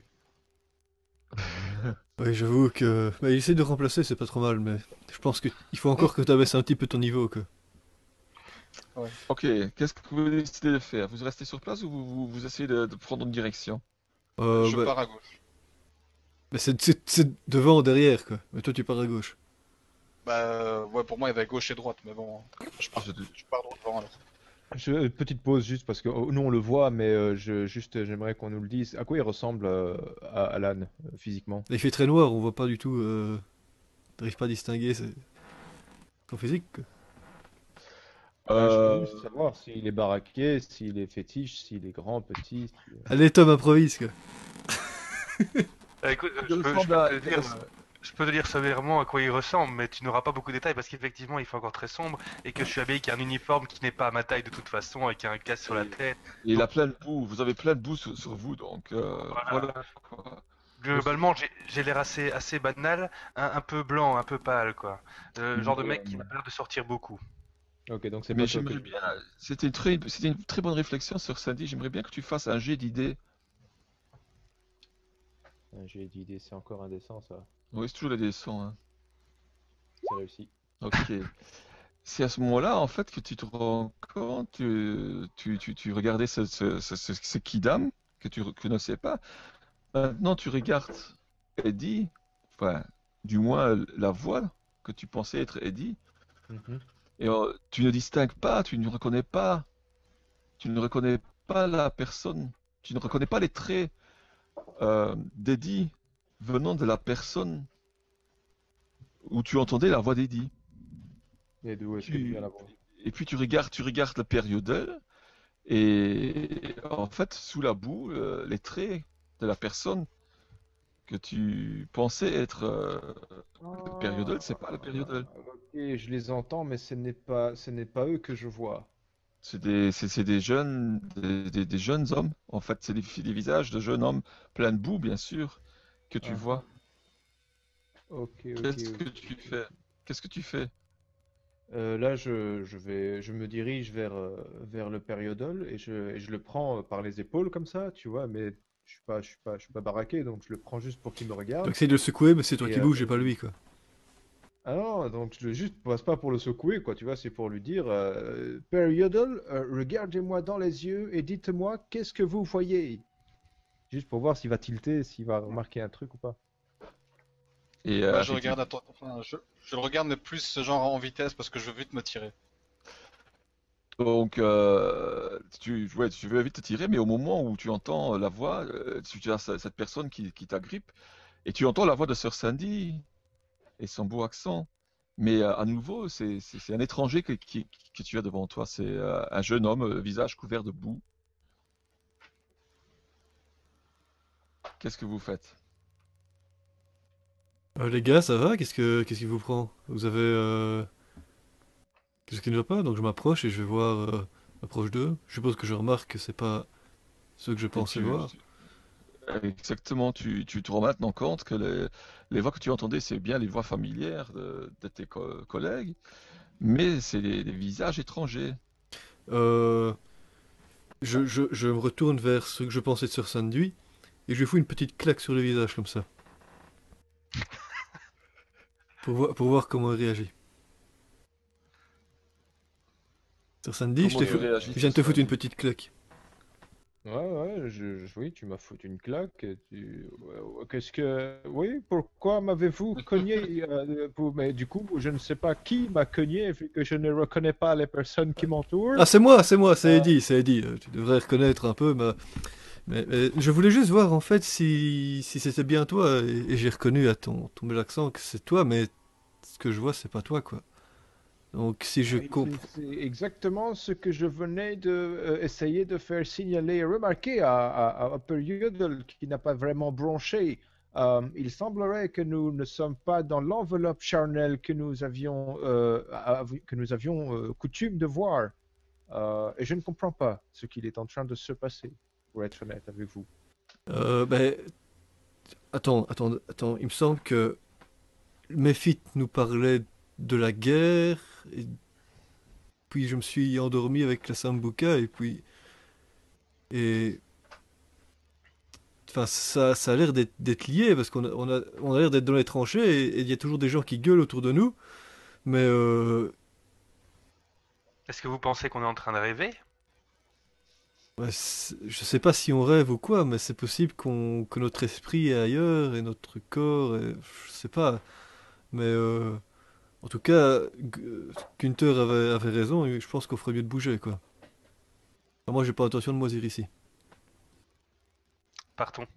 Speaker 1: Oui, j'avoue que. Bah, il essaie de remplacer, c'est pas trop mal, mais je pense qu'il faut encore que tu abaisses un petit peu ton niveau quoi.
Speaker 2: Ok, qu'est-ce que vous décidez de faire? Vous restez sur place ou vous, vous, vous essayez de, de prendre une direction?
Speaker 1: Euh,
Speaker 3: je
Speaker 1: bah,
Speaker 3: pars à gauche.
Speaker 1: bah, c'est c'est- c'est devant ou derrière quoi. Mais toi tu pars à gauche.
Speaker 3: Bah, euh, ouais, pour moi, il y avait gauche et droite, mais bon, je pars,
Speaker 2: Je-
Speaker 3: je pars droit devant alors.
Speaker 4: Je, une petite pause juste parce que oh, nous on le voit, mais euh, je, juste j'aimerais qu'on nous le dise. À quoi il ressemble euh, à Alan euh, physiquement?
Speaker 1: Là, il fait très noir, on voit pas du tout. Euh... T'arrives pas à distinguer c'est... son physique quoi.
Speaker 4: Euh, je veux
Speaker 2: Euh,
Speaker 4: juste savoir s'il est baraqué, s'il est fétiche, s'il est grand, petit. si-
Speaker 1: Allez Tom, improvise quoi.
Speaker 5: Euh, écoute, euh,
Speaker 2: il
Speaker 5: je peux, je
Speaker 2: ressemble
Speaker 5: peux
Speaker 2: à-
Speaker 5: te
Speaker 2: il
Speaker 5: dire,
Speaker 2: ressemble-
Speaker 5: euh, je peux te dire sommairement à quoi il ressemble, mais tu n'auras pas beaucoup de détails parce qu'effectivement il fait encore très sombre et que je suis habillé avec un uniforme qui n'est pas à ma taille de toute façon, avec un casque sur la
Speaker 2: Et,
Speaker 5: tête.
Speaker 2: et il a
Speaker 5: Donc
Speaker 2: plein de boue, vous avez plein de boue sur, sur vous, donc euh,
Speaker 5: voilà.
Speaker 2: voilà quoi. Le-
Speaker 5: Globalement, j'ai j'ai l'air assez, assez banal, un, un peu blanc, un peu pâle, quoi. Euh, Le genre de
Speaker 2: Mais,
Speaker 5: mec qui
Speaker 2: euh,
Speaker 5: n'a pas l'air de sortir beaucoup.
Speaker 4: Ok, donc c'est
Speaker 2: mais
Speaker 4: pas toi que
Speaker 2: j'aimerais
Speaker 4: je
Speaker 2: bien,
Speaker 4: vois.
Speaker 2: c'était une très, c'était une très bonne réflexion sur Sandy, j'aimerais bien que tu fasses un jet d'idées.
Speaker 4: Ah, j'ai d'idées, c'est encore indécent ça.
Speaker 2: Oui, c'est toujours les dessins, hein.
Speaker 4: C'est réussi.
Speaker 2: Ok. C'est à ce moment-là, en fait, que tu te rends compte, tu, tu, tu, tu regardais ce, ce, ce, ce, ce Kidam que tu ne connaissais pas. Maintenant, tu regardes Eddie, enfin, du moins la voix que tu pensais être Eddie,
Speaker 4: Mhm.
Speaker 2: et euh, tu ne distingues pas, tu ne reconnais pas, tu ne reconnais pas la personne, tu ne reconnais pas les traits euh, d'Eddie venant de la personne où tu entendais la voix d'Eddie.
Speaker 4: Et d'où est-ce qu'elle vient
Speaker 2: Tu...
Speaker 4: la voix?
Speaker 2: Et puis tu regardes, tu regardes la période. Et en fait, sous la boue, euh, les traits de la personne que tu pensais être euh, le périodol, c'est pas le périodol.
Speaker 4: Ah, ok, je les entends, mais ce n'est pas, ce n'est pas eux que je vois.
Speaker 2: C'est des, c'est, c'est des jeunes, des, des- des jeunes hommes. En fait, c'est des, des visages de jeunes hommes pleins de boue, bien sûr, que tu
Speaker 4: Ah,
Speaker 2: vois.
Speaker 4: ok, ok,
Speaker 2: Qu'est-ce que
Speaker 4: ok,
Speaker 2: tu
Speaker 4: ok.
Speaker 2: fais? Qu'est-ce que tu fais?
Speaker 4: Euh, là, je, je vais, je me dirige vers, euh, vers le périodol et je, et je le prends euh, par les épaules comme ça, tu vois, mais je suis pas, je suis pas, je suis pas baraqué, donc je le prends juste pour qu'il me regarde.
Speaker 1: Donc essaye de le secouer, mais c'est toi
Speaker 4: Et
Speaker 1: qui
Speaker 4: euh,
Speaker 1: bouge et pas lui, quoi.
Speaker 4: ah non, donc je le juste passe pas pour le secouer, quoi, tu vois, c'est pour lui dire, euh, Periodal, euh, regardez-moi dans les yeux et dites-moi qu'est-ce que vous voyez. Juste pour voir s'il va tilter, s'il va remarquer un truc ou pas.
Speaker 2: Et
Speaker 3: Moi,
Speaker 2: euh,
Speaker 3: je regarde
Speaker 2: effectivement,
Speaker 3: à toi. Enfin, je, je le regarde, mais plus ce genre en vitesse parce que je veux vite me tirer.
Speaker 2: donc euh, tu, ouais, tu veux vite te tirer, mais au moment où tu entends la voix, euh, tu as ce- cette personne qui, qui t'agrippe, et tu entends la voix de Sœur Sandy et son beau accent. Mais euh, à nouveau, c'est c'est- c'est un étranger que, qui- que tu as devant toi. C'est euh, un jeune homme, euh, visage couvert de boue. Qu'est-ce que vous faites?
Speaker 1: Euh, les gars, ça va? Qu'est-ce que qu'est-ce qui vous prend? Vous avez euh... Qu'est-ce qui ne va pas? Donc je m'approche et je vais voir, euh, m'approche d'eux. Je suppose que je remarque que c'est pas ceux que je
Speaker 2: Et
Speaker 1: pensais
Speaker 2: tu,
Speaker 1: voir.
Speaker 2: tu- exactement, tu, tu te rends maintenant compte que les, les voix que tu entendais, c'est bien les voix familières de, de tes co- collègues, mais c'est des, des visages étrangers.
Speaker 1: Euh, je, je, je me retourne vers ce que je pensais de Sir Sandy et je lui fous une petite claque sur le visage comme ça, pour voir, pour voir comment il réagit. Sir Sandy, je,
Speaker 2: Comment
Speaker 1: t'ai
Speaker 4: Et
Speaker 2: tu
Speaker 1: fou-
Speaker 2: réagis
Speaker 1: je viens
Speaker 2: sur
Speaker 1: de te foutre une
Speaker 2: Sandy?
Speaker 1: petite claque.
Speaker 4: ouais, ouais, je, je- oui, tu m'as foutu une claque. et tu- ouais, ouais, Qu'est-ce que, oui, pourquoi m'avez-vous cogné? euh, pour- Mais du coup, je ne sais pas qui m'a cogné vu que je ne reconnais pas les personnes qui m'entourent.
Speaker 1: Ah, c'est moi, c'est moi, c'est
Speaker 4: Euh,
Speaker 1: Eddie, c'est Eddie. Euh, Tu devrais reconnaître un peu, mais, mais, mais je voulais juste voir en fait si, si c'était bien toi. Et, et j'ai reconnu à ton, ton bel accent que c'est toi, mais ce que je vois, c'est pas toi, quoi. Donc si je
Speaker 4: oui, c'est
Speaker 1: comprends.
Speaker 4: c'est exactement ce que je venais de euh, essayer de faire signaler et remarquer à, à, à Periodal qui n'a pas vraiment bronché. Euh, il semblerait que nous ne sommes pas dans l'enveloppe charnelle que nous avions, euh, av- que nous avions euh, coutume de voir. Euh, et je ne comprends pas ce qu'il est en train de se passer, pour être honnête avec vous.
Speaker 1: Euh, ben, attends, attends, attends. Il me semble que Mephit nous parlait de la guerre, et puis je me suis endormi avec la Sambuca, et puis. Et. Enfin, ça, ça a l'air d'être d'être lié, parce qu'on a, on a, on a l'air d'être dans les tranchées, et et il y a toujours des gens qui gueulent autour de nous, mais euh,
Speaker 5: Est-ce que vous pensez qu'on est en train de rêver?
Speaker 1: ouais, c'est- je sais pas si on rêve ou quoi, mais c'est possible qu'on, que notre esprit est ailleurs, et notre corps, est- je sais pas. Mais euh, en tout cas, G- Gunther avait, avait raison, et je pense qu'on ferait mieux de bouger, quoi. Enfin, moi, j'ai pas intention de moisir ici.
Speaker 5: Partons.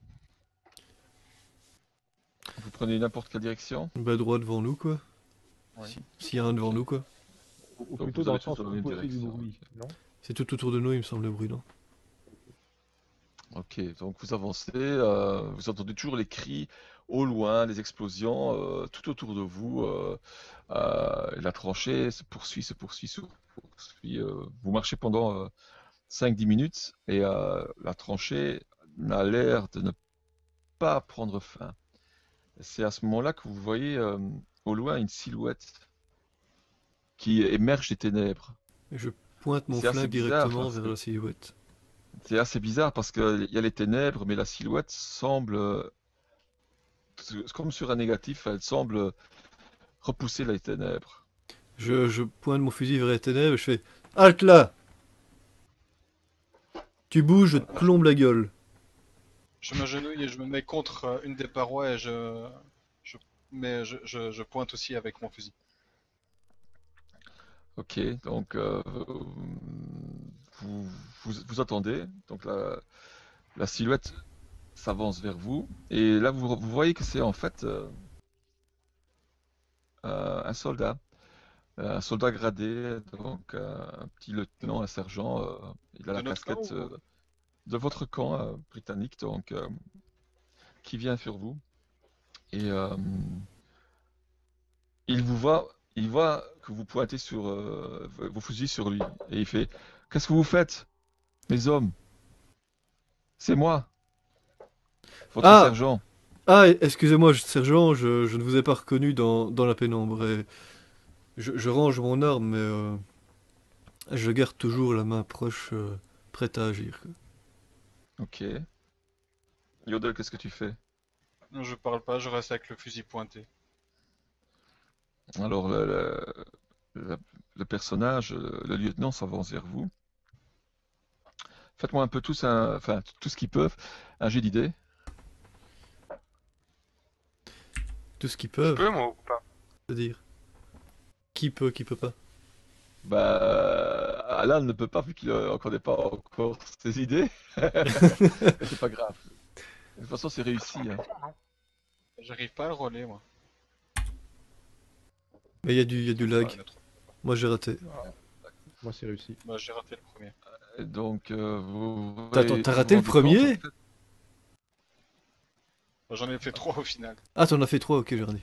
Speaker 2: Vous prenez n'importe quelle direction?
Speaker 1: Bah, droit devant nous, quoi.
Speaker 3: Oui.
Speaker 1: Si- S'il y a un devant
Speaker 2: Ok.
Speaker 1: nous, quoi.
Speaker 4: Ou, ou
Speaker 2: Donc
Speaker 4: plutôt
Speaker 2: vous
Speaker 4: dans
Speaker 2: allez
Speaker 4: le
Speaker 2: tous
Speaker 4: sens
Speaker 2: dans la
Speaker 4: où
Speaker 2: même
Speaker 4: vous faites du
Speaker 2: direction.
Speaker 4: bruit,
Speaker 2: Ok.
Speaker 4: non?
Speaker 1: C'est tout autour de nous, il me semble brûlant.
Speaker 2: Ok, donc vous avancez, euh, vous entendez toujours les cris au loin, les explosions euh, tout autour de vous. Euh, euh, la tranchée se poursuit, se poursuit, se poursuit. euh, vous marchez pendant euh, cinq dix minutes et euh, la tranchée n'a l'air de ne pas prendre fin. C'est à ce moment-là que vous voyez euh, au loin une silhouette qui émerge des ténèbres.
Speaker 1: Et je pointe mon
Speaker 2: C'est assez
Speaker 1: flingue
Speaker 2: bizarre
Speaker 1: directement
Speaker 2: parce
Speaker 1: vers
Speaker 2: que
Speaker 1: la silhouette.
Speaker 2: c'est assez bizarre parce qu'il y a les ténèbres, mais la silhouette semble, euh, comme sur un négatif, elle semble repousser les ténèbres.
Speaker 1: Je, je pointe mon fusil vers les ténèbres et je fais halte là! Tu bouges, je te plombe la gueule.
Speaker 3: Je m'agenouille et je me mets contre euh, une des parois et je, je, mais je, je, je pointe aussi avec mon fusil.
Speaker 2: Ok, donc euh, vous, vous, vous attendez, donc la, la silhouette s'avance vers vous, et là vous, vous voyez que c'est en fait euh, euh, un soldat, Euh, un soldat gradé, donc euh, un petit
Speaker 3: De,
Speaker 2: lieutenant, un sergent, euh, il a
Speaker 3: de
Speaker 2: la
Speaker 3: notre camp
Speaker 2: casquette
Speaker 3: ou...
Speaker 2: euh, de votre camp euh, britannique, donc euh, qui vient sur vous, et euh, il vous voit, il voit que vous pointez sur euh, vos fusils sur lui, et il fait, qu'est-ce que vous faites, mes hommes? C'est moi, votre
Speaker 1: Ah!
Speaker 2: sergent.
Speaker 1: Ah, excusez-moi, sergent, je, je ne vous ai pas reconnu dans, dans la pénombre. Et je, je range mon arme, mais euh, je garde toujours la main proche, euh, prête à agir.
Speaker 2: Ok. Yodel, qu'est-ce que tu fais?
Speaker 3: Non, je parle pas, je reste avec le fusil pointé.
Speaker 2: Alors, le, le- le- le personnage, le, le lieutenant s'avance vers vous. Faites-moi un peu tous un, enfin, tout ce qu'ils peuvent, un jet d'idées.
Speaker 1: Tout ce qu'ils
Speaker 5: Je
Speaker 1: peuvent,
Speaker 5: peux, moi, ou pas?
Speaker 1: c'est-à-dire. Qui peut, qui peut pas.
Speaker 2: Bah, Alan ne peut pas vu qu'il ne connaît pas encore ses idées. Mais c'est pas grave. De toute façon, c'est réussi, hein.
Speaker 3: J'arrive pas à le rouler, moi.
Speaker 1: Mais il y a du, il y a du
Speaker 3: Ah,
Speaker 1: lag.
Speaker 3: il y en a trop.
Speaker 1: Moi, j'ai raté.
Speaker 4: Moi, c'est réussi.
Speaker 3: Bah, j'ai raté le premier.
Speaker 2: Et donc, euh, vous,
Speaker 1: T'as
Speaker 2: vous
Speaker 1: t'as
Speaker 2: vous
Speaker 1: raté le
Speaker 2: rendez compte, en
Speaker 1: premier?
Speaker 2: fait.
Speaker 3: Bah, j'en ai fait trois au final.
Speaker 1: Ah, t'en as fait trois, ok, j'ai raté.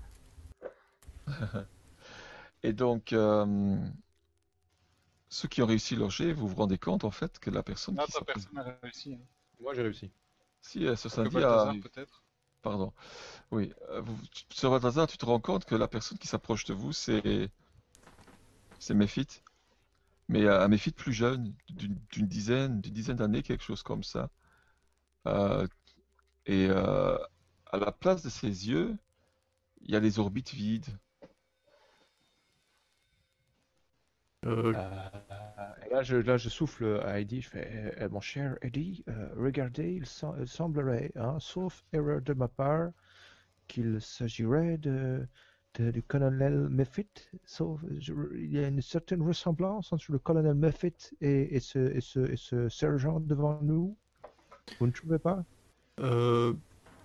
Speaker 2: Et donc, euh, ceux qui ont réussi leur jet, vous vous rendez compte en fait que la personne
Speaker 3: Ah,
Speaker 2: qui
Speaker 3: ta
Speaker 2: s'approche.
Speaker 3: personne a réussi. Hein.
Speaker 4: Moi, j'ai réussi.
Speaker 2: Si euh, ce
Speaker 3: Que
Speaker 2: samedi a.
Speaker 3: Balthazar, peut-être.
Speaker 2: Pardon. Oui. euh, vous- tu- Sur votre hasard, tu te rends compte que la personne qui s'approche de vous, c'est c'est Mephit. Mais euh, un Mephit plus jeune, d'une d'une dizaine, d'une dizaine d'années, quelque chose comme ça. Euh, et euh, à la place de ses yeux, il y a des orbites vides.
Speaker 1: Euh,
Speaker 4: Euh, là, je, là, je souffle à Eddie, je fais euh, euh, mon cher Eddie, euh, regardez, il, sem- il semblerait, hein, sauf erreur de ma part, qu'il s'agirait de, de- du colonel Meffit. Sauf, je- il y a une certaine ressemblance entre le colonel Meffit et, et ce, et, ce, et ce sergent devant nous. Vous ne trouvez pas?
Speaker 1: euh,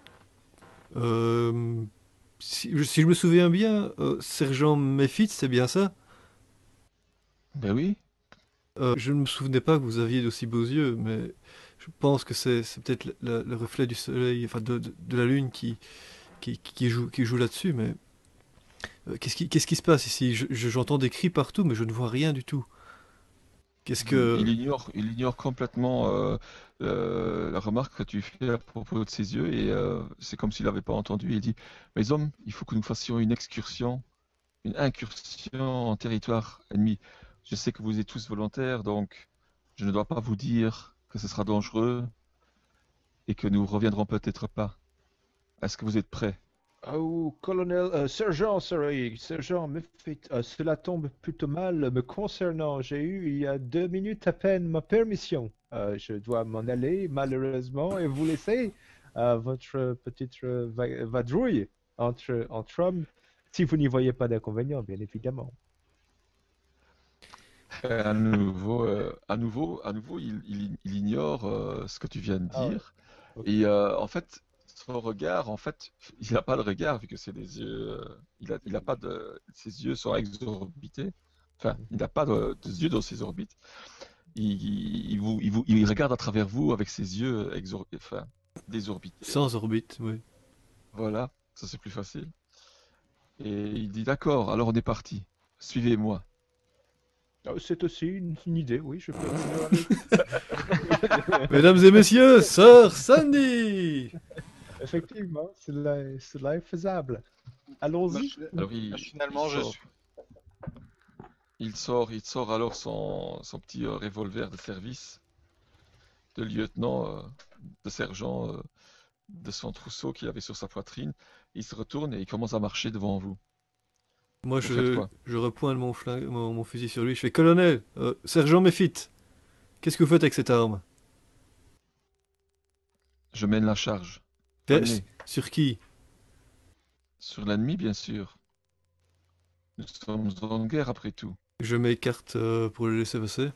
Speaker 1: euh, si, je- si je me souviens bien, euh, sergent Mephit, c'est bien ça?
Speaker 2: Ben oui.
Speaker 1: Euh, je ne me souvenais pas que vous aviez d'aussi beaux yeux, mais je pense que c'est c'est peut-être le, le- le reflet du soleil, enfin de, de- de la lune qui, qui, qui joue, qui joue là-dessus. Mais euh, qu'est-ce qui, qu'est-ce qui se passe ici? Je- je- J'entends des cris partout, mais je ne vois rien du tout. Qu'est-ce
Speaker 2: Il,
Speaker 1: que...
Speaker 2: il ignore, il ignore complètement euh, euh, la remarque que tu fais à propos de ses yeux et euh, c'est comme s'il n'avait pas entendu. Il dit, mes hommes, il faut que nous fassions une excursion, une incursion en territoire ennemi. Je sais que vous êtes tous volontaires, donc je ne dois pas vous dire que ce sera dangereux et que nous reviendrons peut-être pas. Est-ce que vous êtes prêts?
Speaker 4: Oh, colonel, euh, sergent, sorry, sergent Meffit, euh, cela tombe plutôt mal me concernant. J'ai eu il y a deux minutes à peine ma permission. Euh, je dois m'en aller malheureusement et vous laisser euh, votre petite euh, va- vadrouille entre, entre hommes, si vous n'y voyez pas d'inconvénient, bien évidemment.
Speaker 2: Euh, À nouveau, euh, à nouveau, à nouveau, il, il- il ignore euh, ce que tu viens de
Speaker 4: Ah ouais,
Speaker 2: dire.
Speaker 4: ok.
Speaker 2: Et euh, en fait, son regard, en fait, il n'a pas de regard vu que c'est des yeux. euh, il a, il a pas de. Ses yeux sont exorbités. Enfin, il n'a pas de, de yeux dans ses orbites. Il, il, il vous, il vous- il regarde à travers vous avec ses yeux exor, enfin, désorbités.
Speaker 1: Sans orbite, oui.
Speaker 2: Voilà, ça c'est plus facile. Et il dit d'accord, alors on est parti. Suivez-moi.
Speaker 4: Ah, c'est aussi une, une idée, oui, je peux venir avec.
Speaker 1: Mesdames et messieurs, Sir Sandy!
Speaker 4: Effectivement, cela, cela est faisable.
Speaker 3: Bah,
Speaker 4: Allons-y.
Speaker 3: fi-
Speaker 2: Alors il, il
Speaker 3: Finalement, je
Speaker 2: sort,
Speaker 3: suis.
Speaker 2: il sort, il sort alors son, son petit euh, revolver de service de lieutenant, euh, de sergent euh, de son trousseau qu'il avait sur sa poitrine. Il se retourne et il commence à marcher devant vous.
Speaker 1: Moi,
Speaker 2: Vous faites
Speaker 1: je,
Speaker 2: quoi?
Speaker 1: je repointe mon, flingue, mon, mon fusil sur lui. Je fais colonel, euh, sergent Mefit, qu'est-ce que vous faites avec cette arme?
Speaker 2: Je mène la charge.
Speaker 1: Eh,
Speaker 2: Venez.
Speaker 1: Sur qui?
Speaker 2: Sur l'ennemi, bien sûr. Nous sommes en guerre après tout.
Speaker 1: Je m'écarte euh, pour le laisser passer.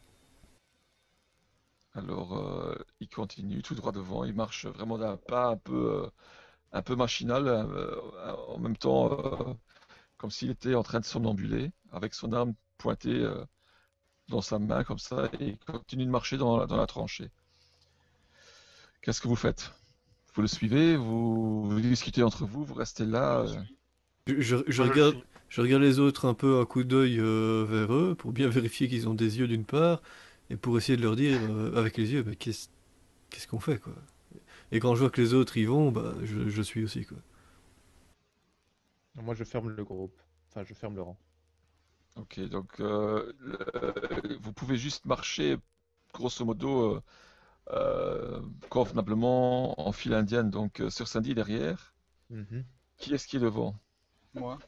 Speaker 2: Alors, euh, il continue tout droit devant. Il marche vraiment d'un pas un peu, euh, un peu machinal, euh, en même temps, euh, comme s'il était en train de somnambuler, avec son arme pointée euh, dans sa main, comme ça, et il continue de marcher dans, la- dans la tranchée. Qu'est-ce que vous faites? Vous le suivez? Vous, vous discutez entre vous? Vous restez là? euh,
Speaker 1: Je, je- je
Speaker 5: Moi, je le
Speaker 1: regarde,
Speaker 5: suis.
Speaker 1: je regarde les autres un peu à coup d'œil euh, vers eux pour bien vérifier qu'ils ont des yeux d'une part et pour essayer de leur dire euh, avec les yeux, bah, qu'est-ce qu'est-ce qu'on fait quoi. Et quand je vois que les autres y vont, bah je, je suis aussi quoi.
Speaker 4: Moi, je ferme le groupe. Enfin, je ferme le rang.
Speaker 2: Ok, donc euh, le- vous pouvez juste marcher, grosso modo, euh, euh, convenablement en file indienne. Donc euh, sur Sandy derrière,
Speaker 4: Mhm.
Speaker 2: qui est-ce qui est devant?
Speaker 3: Moi.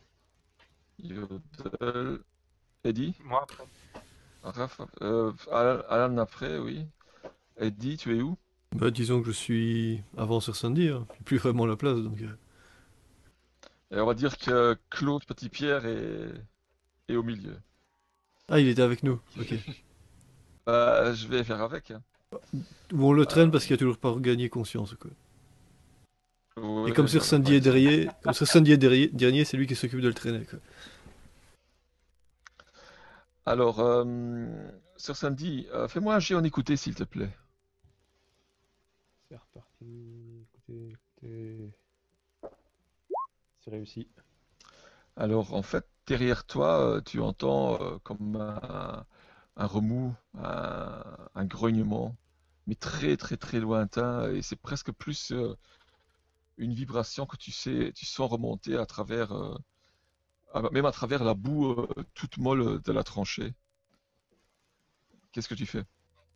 Speaker 2: Yodel, Eddie?
Speaker 5: Moi, après.
Speaker 2: Raph, euh, Alan, Alan après, oui. Eddie, tu es où?
Speaker 1: Bah disons que je suis avant sur Sandy, hein. J'ai plus vraiment la place donc. euh.
Speaker 2: Et on va dire que Claude Petit-Pierre est, est au milieu.
Speaker 1: Ah, il était avec nous. Ok.
Speaker 2: Bah, je vais faire avec, hein.
Speaker 1: Ou on le traîne
Speaker 2: Euh,
Speaker 1: parce qu'il a toujours pas gagné conscience quoi. Et
Speaker 2: ouais,
Speaker 1: comme sur
Speaker 2: voilà, par
Speaker 1: Sandy est
Speaker 2: exemple.
Speaker 1: derrière, comme sur Sandy est derrière, dernier, c'est lui qui s'occupe de le traîner quoi.
Speaker 2: Alors, euh, sur Sandy, euh, fais-moi un jet en écouter, s'il te plaît.
Speaker 4: C'est reparti. Écoutez, écoutez. C'est réussi.
Speaker 2: Alors, en fait, derrière toi, euh, tu entends euh, comme un, un remous, un, un grognement, mais très, très, très lointain, et c'est presque plus euh, une vibration que tu sais, tu sens remonter à travers, euh, à- même à travers la boue euh, toute molle de la tranchée. Qu'est-ce que tu fais?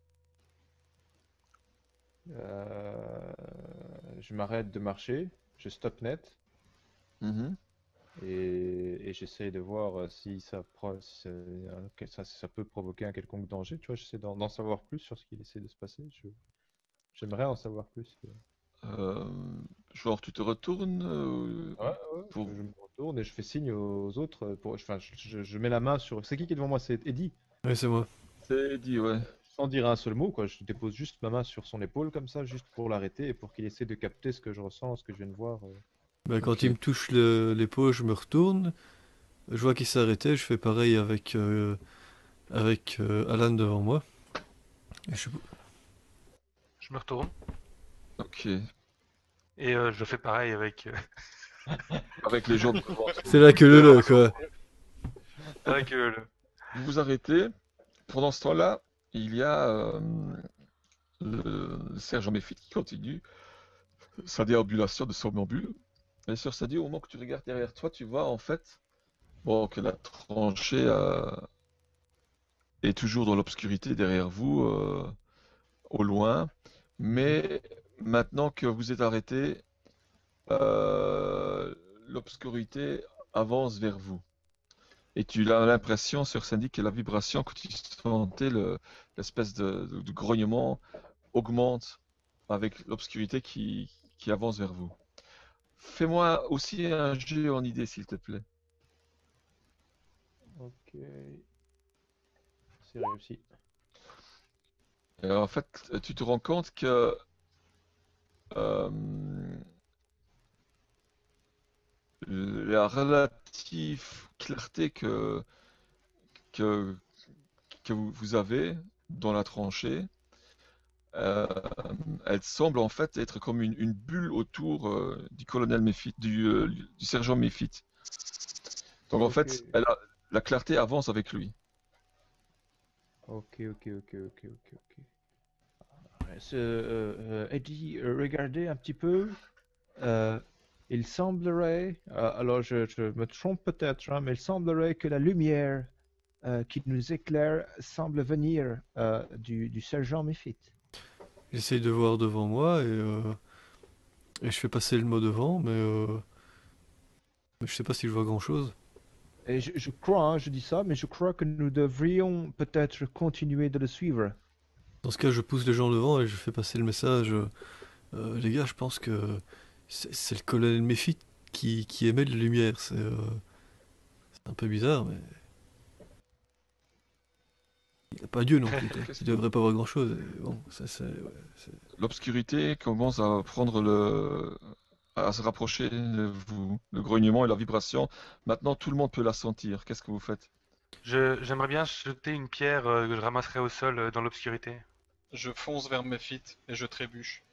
Speaker 4: Euh, Je m'arrête de marcher. Je stop net.
Speaker 2: Mhm.
Speaker 4: Et, et j'essaye de voir euh, si ça, pro- si ça, euh, que ça, ça peut provoquer un quelconque danger. Tu vois, j'essaie d'en d'en savoir plus sur ce qu'il essaie de se passer. Je- j'aimerais en savoir plus.
Speaker 2: Euh, genre, tu te retournes euh,
Speaker 4: Ouais, ouais,
Speaker 2: pour...
Speaker 4: je, je me retourne et je fais signe aux autres. Pour, enfin, je, je- je mets la main sur. C'est qui qui est devant moi? C'est Eddie.
Speaker 1: Ouais, c'est moi.
Speaker 2: C'est dit, ouais.
Speaker 4: Sans dire un seul mot, quoi. Je dépose juste ma main sur son épaule comme ça, juste pour l'arrêter et pour qu'il essaie de capter ce que je ressens, ce que je viens de voir. euh.
Speaker 1: Bah, quand
Speaker 2: Ok.
Speaker 1: il me touche le- l'épaule, je me retourne. Je vois qu'il s'arrêtait. Je fais pareil avec euh, avec euh, Alan devant moi. Et je-
Speaker 5: Je me retourne.
Speaker 2: Ok.
Speaker 5: Et euh, je fais pareil avec, euh,
Speaker 2: Avec les jambes devant
Speaker 1: C'est là que le le quoi.
Speaker 5: avec euh, le.
Speaker 2: Vous vous arrêtez. Pendant ce temps-là, il y a euh, le, le sergent Méfit qui continue sa déambulation de somnambule. Et sur sa dit, au moment que tu regardes derrière toi, tu vois en fait bon, que la tranchée euh, est toujours dans l'obscurité derrière vous, euh, au loin. Mais maintenant que vous êtes arrêté, euh, l'obscurité avance vers vous. Et tu as l'impression sur Sandy que la vibration que tu sentais, le- l'espèce de, de- de grognement, augmente avec l'obscurité qui, qui avance vers vous. Fais-moi aussi un jet en idée, s'il te plaît.
Speaker 4: Ok. C'est réussi.
Speaker 2: Et en fait, tu te rends compte que euh, la relative clarté que, que, que vous, vous avez dans la tranchée euh, elle semble en fait être comme une, une bulle autour euh, du colonel Méphites, du, euh, du sergent Méphites. Donc en
Speaker 4: Ok,
Speaker 2: fait, elle a- la clarté avance avec lui.
Speaker 4: ok, ok, ok, ok, ok, ok. Ouais, c'est, euh, euh, Eddie, euh, regardez un petit peu. Euh, il semblerait, euh, alors je, je me trompe peut-être, hein, mais il semblerait que la lumière euh, qui nous éclaire semble venir euh, du, du sergent Mifit.
Speaker 1: J'essaye de voir devant moi et, euh, et je fais passer le mot devant, mais, euh, mais je sais pas si je vois grand-chose.
Speaker 4: Et je, je crois, hein, je dis ça, mais je crois que nous devrions peut-être continuer de le suivre.
Speaker 1: Dans ce cas, je pousse les gens devant et je fais passer le message. euh, Euh, les gars, je pense que c'est c'est le colonel Méfit qui, qui émet de la lumière. C'est euh, c'est un peu bizarre, mais il n'a pas Dieu non plus, quoi.
Speaker 2: Qu'est-ce
Speaker 1: Il
Speaker 2: que-
Speaker 1: devrait pas voir grand-chose. Et bon, ça c'est... ouais, c'est-
Speaker 2: L'obscurité commence à prendre le, à se rapprocher de vous. Le grognement et la vibration. Maintenant, tout le monde peut la sentir. Qu'est-ce que vous faites?
Speaker 5: Je, j'aimerais bien jeter une pierre euh, que je ramasserai au sol euh, dans l'obscurité.
Speaker 3: Je fonce vers Mephit et je trébuche.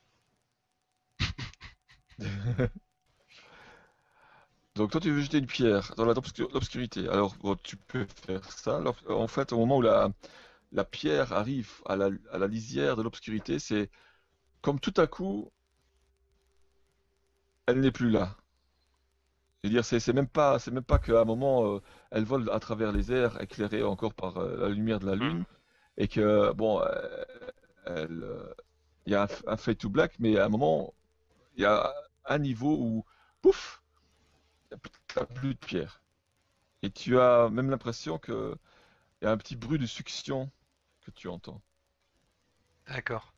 Speaker 2: Donc toi, tu veux jeter une pierre dans la- l'obscur- l'obscurité. Alors, bon, tu peux faire ça. Alors, en fait, au moment où la, la pierre arrive à la, à la lisière de l'obscurité, c'est comme tout à coup, elle n'est plus là. C'est-à-dire, c'est c'est même pas, c'est même pas qu'à un moment, euh, elle vole à travers les airs, éclairée encore par euh, la lumière de la
Speaker 5: Hmm.
Speaker 2: lune, et que, bon, euh, elle, euh, il y a un, f- un fade to black, mais à un moment, il y a un niveau où, pouf, il n'y a plus de pierre. Et tu as même l'impression que il y a un petit bruit de succion que tu entends.
Speaker 5: D'accord.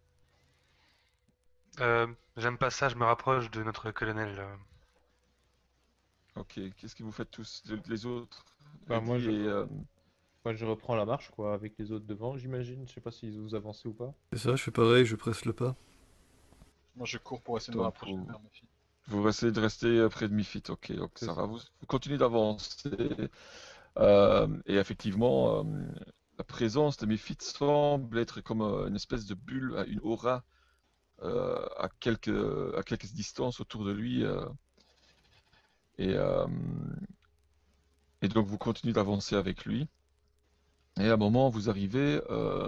Speaker 5: Euh, j'aime pas ça, je me rapproche de notre colonel. euh.
Speaker 2: Ok, qu'est-ce que vous faites tous, les les autres?
Speaker 4: Ben, moi,
Speaker 2: Eddie
Speaker 4: je,
Speaker 2: et... euh,
Speaker 4: moi, je reprends la marche, quoi, avec les autres devant, j'imagine. Je sais pas si vous avancez ou pas.
Speaker 1: C'est ça, je fais pareil, je presse le pas.
Speaker 3: Moi je cours pour essayer de me
Speaker 2: donc,
Speaker 3: rapprocher
Speaker 2: vous,
Speaker 3: vers Mephit.
Speaker 2: vous essayez de rester euh, près de Mifit. Ok, donc
Speaker 4: C'est
Speaker 2: ça
Speaker 4: ça.
Speaker 2: va. Vous, vous continuez d'avancer. Euh, et effectivement, euh, la présence de Mifit semble être comme euh, une espèce de bulle, euh, une aura euh, à quelques, à quelques distances autour de lui. euh, et, euh, et donc vous continuez d'avancer avec lui. Et à un moment, vous arrivez, euh,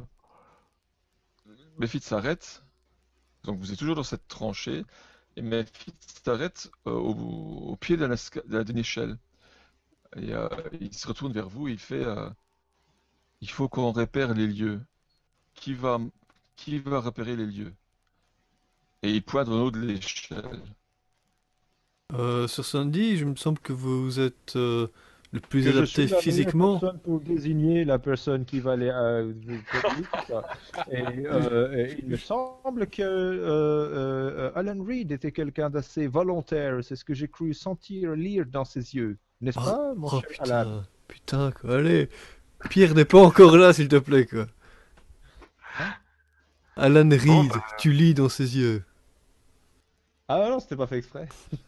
Speaker 2: Mifit s'arrête. Donc vous êtes toujours dans cette tranchée. Et Mifit s'arrête euh, au, au pied d'un esca- d'une échelle. Et euh, il se retourne vers vous et il fait euh, il faut qu'on repère les lieux. Qui va, qui va repérer les lieux? Et il pointe en haut de l'échelle.
Speaker 1: Euh, sur Sandy, je me semble que vous êtes euh, le plus
Speaker 4: Que je
Speaker 1: adapté
Speaker 4: suis la meilleure
Speaker 1: physiquement.
Speaker 4: personne pour désigner la personne qui va aller euh, vers lui, tout ça. Et, euh, et il me semble que euh, euh, Alan Reed était quelqu'un d'assez volontaire. C'est ce que j'ai cru sentir, lire dans ses yeux. N'est-ce
Speaker 1: Oh,
Speaker 4: pas, mon
Speaker 1: oh,
Speaker 4: cher Alan?
Speaker 1: putain, putain quoi, allez. Pierre n'est pas encore là, s'il te plaît quoi.
Speaker 4: Hein?
Speaker 1: Alan
Speaker 5: Bon,
Speaker 1: Reed,
Speaker 5: bah,
Speaker 1: tu lis dans ses yeux.
Speaker 4: Ah non, c'était pas fait exprès.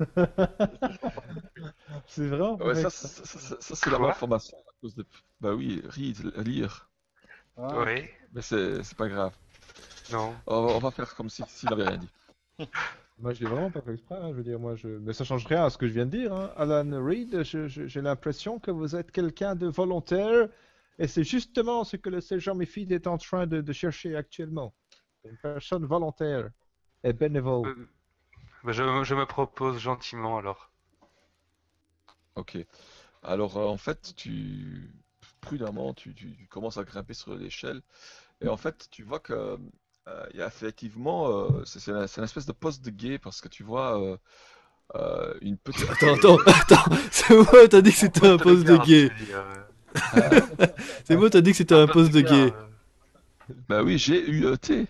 Speaker 4: C'est vraiment pas
Speaker 2: Ouais,
Speaker 4: fait
Speaker 2: ça,
Speaker 4: exprès.
Speaker 2: ça, ça, ça- ça, c'est la
Speaker 5: quoi?
Speaker 2: malformation à cause de... Bah oui, read, lire.
Speaker 3: Ah, ok.
Speaker 5: Oui,
Speaker 2: Mais c'est c'est pas grave.
Speaker 5: non.
Speaker 2: On, on va faire comme si s'il avait rien dit.
Speaker 4: Moi, je l'ai vraiment pas fait exprès, hein, je veux dire, moi, je... Mais ça change rien à ce que je viens de dire, hein. Alan Reed, je- je- j'ai l'impression que vous êtes quelqu'un de volontaire, et c'est justement ce que le sergent Mifid est en train de, de chercher actuellement. Une personne volontaire et bénévole.
Speaker 5: Euh, bah, je, je me propose gentiment alors.
Speaker 2: Ok. Alors euh, en fait, tu prudemment, tu, tu- tu commences à grimper sur l'échelle. Et en fait, tu vois que euh, il y a effectivement, euh, c'est c'est un- c'est une espèce de poste de guet parce que tu vois euh, euh, une petite.
Speaker 1: Attends,
Speaker 2: euh,
Speaker 1: attends, attends, c'est moi, t'as dit que
Speaker 5: Un
Speaker 1: c'était un
Speaker 5: poste de
Speaker 1: poste de
Speaker 5: garde,
Speaker 1: gay.
Speaker 5: je veux dire, euh,
Speaker 2: hein?
Speaker 1: C'est moi, t'as dit que c'était
Speaker 5: un
Speaker 1: un
Speaker 5: poste
Speaker 1: poste
Speaker 5: de
Speaker 1: de
Speaker 5: garde.
Speaker 1: gay.
Speaker 5: euh.
Speaker 2: Bah oui, G U E T.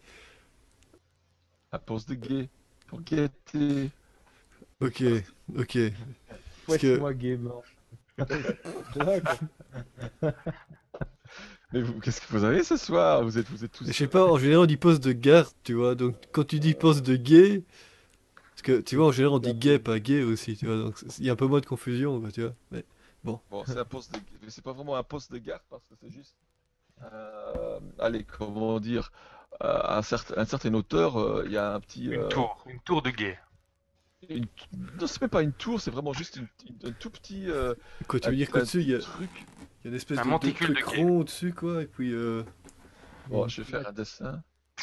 Speaker 2: Un poste de guet. Pour guetter.
Speaker 1: Ok, ok. Parce que,
Speaker 4: Fouette-moi gaiement. Là, quoi.
Speaker 2: Mais vous, qu'est-ce que vous avez ce soir? Vous êtes, vous êtes
Speaker 1: je
Speaker 2: tous.
Speaker 1: sais pas, en général on dit poste de garde, tu vois, donc quand tu dis poste de gay, parce que tu vois, en général on dit gay, pas gay aussi, tu vois, donc c'est- il y a un peu moins de confusion, quoi, tu vois. Mais bon,
Speaker 2: Bon, c'est un poste de, mais c'est pas vraiment un poste de garde parce que c'est juste, euh, allez, comment dire, à, un certain- à une certaine hauteur, euh, il y a un petit...
Speaker 5: Une
Speaker 2: euh,
Speaker 5: tour, une tour de guet.
Speaker 2: une- Non, c'est même pas une tour, c'est vraiment juste une- une- un tout petit, euh,
Speaker 1: Quoi, tu
Speaker 2: un,
Speaker 1: veux dire
Speaker 2: un
Speaker 1: qu'au-dessus, il y a,
Speaker 2: truc.
Speaker 1: il y a une espèce
Speaker 5: Un
Speaker 1: de, de
Speaker 5: monticule de
Speaker 1: truc
Speaker 5: guet.
Speaker 1: rond au-dessus, quoi, et puis... Euh...
Speaker 2: Bon,
Speaker 4: Une
Speaker 2: je vais faire
Speaker 4: plaque.
Speaker 2: un dessin.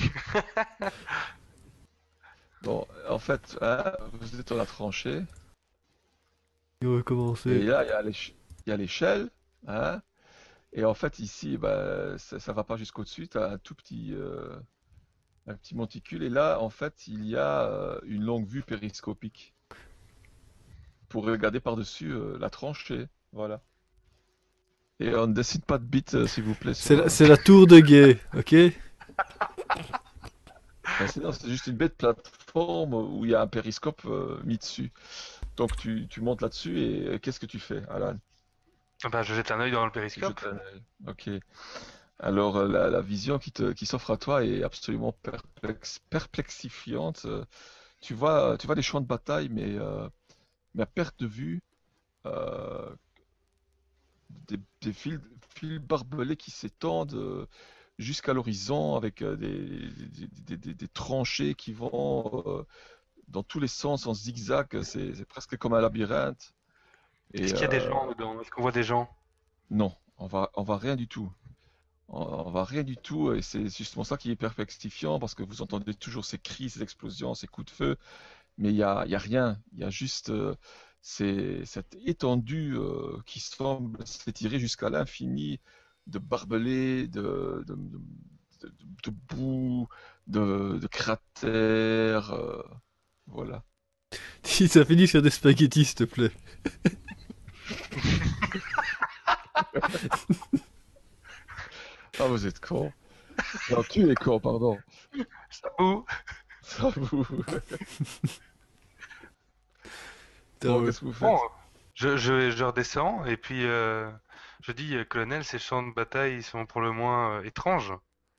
Speaker 2: Bon, en fait, hein, vous êtes dans la tranchée,
Speaker 1: On va
Speaker 2: et
Speaker 1: commencer.
Speaker 2: là, il y a l'éch- il y a l'échelle, hein, et en fait, ici, bah, ça, ça va pas jusqu'au-dessus, tu as un tout petit, euh, un petit monticule, et là, en fait, il y a euh, une longue vue périscopique pour regarder par-dessus euh, la tranchée, voilà. Et on ne décide pas de bits, euh, s'il vous plaît,
Speaker 1: C'est
Speaker 2: sur...
Speaker 1: la,
Speaker 2: euh,
Speaker 1: c'est la tour de guet, ok?
Speaker 2: bah, c'est non, c'est juste une bête plateforme où il y a un périscope euh, mis dessus. Donc tu, tu montes là-dessus et euh, qu'est-ce que tu fais, Alan?
Speaker 5: Ben, je jette un œil dans le
Speaker 2: Tu jettes
Speaker 5: périscope.
Speaker 2: un œil. Ok. Alors euh, la, la vision qui te, qui s'offre à toi est absolument perplexe, perplexifiante. Euh, Tu vois, tu vois des champs de bataille, mais, euh, mais à perte de vue, euh, des, des fils, fils barbelés qui s'étendent euh, jusqu'à l'horizon avec euh, des, des, des- des- des tranchées qui vont euh, dans tous les sens en zigzag. C'est c'est presque comme un labyrinthe. Et
Speaker 5: Est-ce qu'il y a des
Speaker 2: euh,
Speaker 5: gens dedans? Est-ce qu'on voit des gens?
Speaker 2: non, on va, on va rien du tout. On, on va rien du tout, et c'est justement ça qui est perplexifiant parce que vous entendez toujours ces cris, ces explosions, ces coups de feu, mais il y a, il y a rien. Il y a juste euh, ces- cette étendue euh, qui semble s'étirer jusqu'à l'infini de barbelés, de, de, de, de- de boue, de, de cratères. Euh, voilà.
Speaker 1: Si ça finit sur des spaghettis, s'il te plaît.
Speaker 2: Ah, vous êtes con. Non, tu es con, pardon.
Speaker 5: Ça boue.
Speaker 2: Ça vous.
Speaker 1: Putain,
Speaker 2: Bon,
Speaker 1: ouais.
Speaker 2: qu'est-ce que vous
Speaker 5: Bon,
Speaker 2: faites?
Speaker 5: je, je, je redescends et puis euh, je dis, euh, colonel, ces champs de bataille sont pour le moins euh, étranges.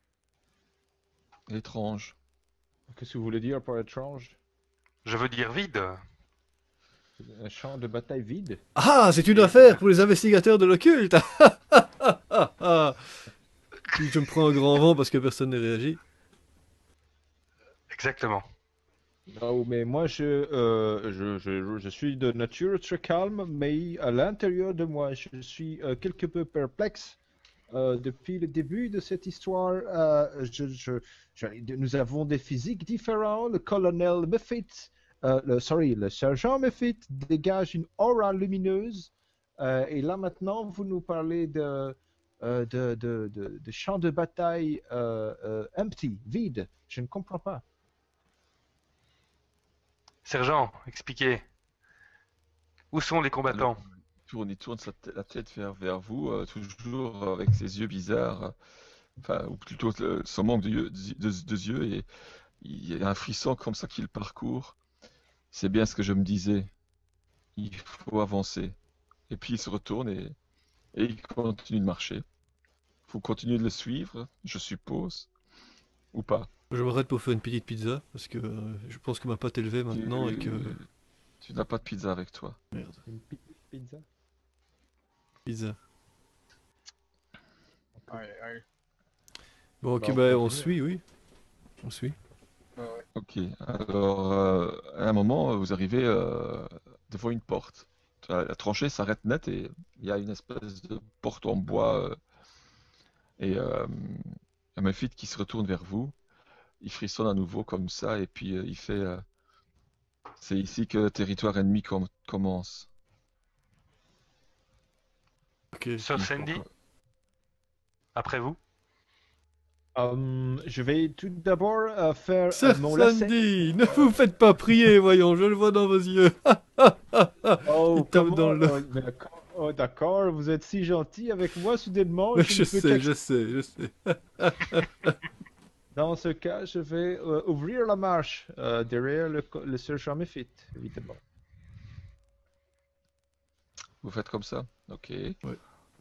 Speaker 2: Étrange.
Speaker 4: Qu'est-ce que vous voulez dire par étrange?
Speaker 5: Je veux dire vide.
Speaker 4: Un champ de bataille vide?
Speaker 1: Ah, c'est une affaire pour les investigateurs de l'occulte. Ah, ah. Je me prends un grand vent parce que personne n'a réagi.
Speaker 5: Exactement.
Speaker 4: Non, mais moi, je, euh, je, je, je suis de nature très calme, mais à l'intérieur de moi, je suis euh, quelque peu perplexe. Euh, depuis le début de cette histoire, euh, je, je, je- nous avons des physiques différents. Le colonel Mefit, euh, le, sorry, le sergent Mefit dégage une aura lumineuse. Euh, et là maintenant, vous nous parlez de, euh, de, de, de, de champs de bataille euh, euh, empty, vide. Je ne comprends pas.
Speaker 5: Sergent, expliquez. Où sont les
Speaker 2: Alors,
Speaker 5: combattants?
Speaker 2: il tourne, il tourne sa tê- la tête vers, vers vous, euh, toujours avec ses yeux bizarres, euh, enfin, ou plutôt euh, son manque de yeux, de, de- de yeux, et il y a un frisson comme ça qui le parcourt. C'est bien ce que je me disais. Il faut avancer. Et puis il se retourne et, et il continue de marcher. Faut continuer de le suivre, je suppose, ou pas.
Speaker 1: Je m'arrête pour faire une petite pizza parce que euh, je pense que ma pâte est levée
Speaker 2: Tu,
Speaker 1: maintenant et que...
Speaker 2: tu n'as pas de pizza avec toi.
Speaker 1: Merde,
Speaker 4: Une pi- pizza?
Speaker 1: pizza.
Speaker 3: Ouais, ouais.
Speaker 1: Bon, ok,
Speaker 4: Bah, on
Speaker 1: bah on
Speaker 4: continue.
Speaker 1: suit, oui. On suit.
Speaker 3: Ouais, ouais.
Speaker 2: Ok, alors euh, à un moment, vous arrivez euh, devant une porte. La, la tranchée s'arrête net et il y a une espèce de porte en bois euh, et euh, un Mephit qui se retourne vers vous. Il frissonne à nouveau comme ça et puis euh, il fait euh, c'est ici que le territoire ennemi com- commence.
Speaker 1: Ok.
Speaker 5: Sir
Speaker 2: Il faut
Speaker 5: Sandy,
Speaker 2: que-
Speaker 5: après vous.
Speaker 4: Hum, je vais tout d'abord euh, faire euh,
Speaker 1: Sir
Speaker 4: mon lacet.
Speaker 1: Sandy, ne vous faites pas prier, voyons, je le vois dans vos yeux.
Speaker 4: Oh,
Speaker 1: Il tape
Speaker 4: comment?
Speaker 1: dans le...
Speaker 4: Oh, mais d'accord, oh, d'accord, vous êtes si gentil avec moi soudainement.
Speaker 1: Mais
Speaker 4: Je
Speaker 1: je
Speaker 4: ne peux
Speaker 1: sais,
Speaker 4: qu'ac-
Speaker 1: je sais, je sais.
Speaker 4: Dans ce cas, je vais euh, ouvrir la marche euh, derrière le, co- le sergent Mefit, évidemment.
Speaker 2: Vous faites comme ça? Ok.
Speaker 1: Ouais.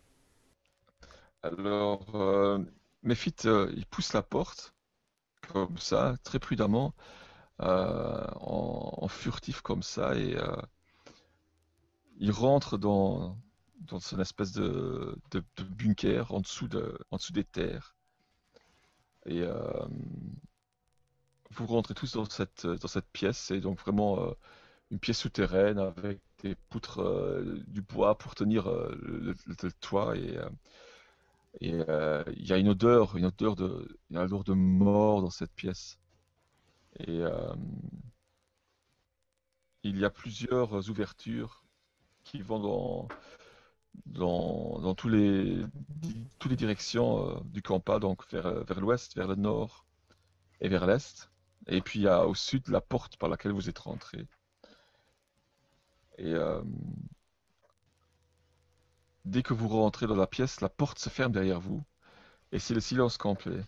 Speaker 2: Alors, euh, Mephit, euh, il pousse la porte comme ça, très prudemment, euh, en, en furtif comme ça, et euh, il rentre dans, dans une espèce de, de- de bunker en dessous, de, en dessous des terres. Et euh, vous rentrez tous dans cette, dans cette pièce. C'est donc vraiment euh, une pièce souterraine avec des poutres, euh, du bois pour tenir euh, le, le- le toit. Et euh, et, euh, il y a une odeur, une odeur de, une odeur de mort dans cette pièce. Et euh, il y a plusieurs ouvertures qui vont dans, dans, dans tous les, di- toutes les directions euh, du Campa, donc vers, euh, vers l'ouest, vers le nord et vers l'est. Et puis il y a au sud la porte par laquelle vous êtes rentré. Et euh, dès que vous rentrez dans la pièce, la porte se ferme derrière vous et c'est le silence complet.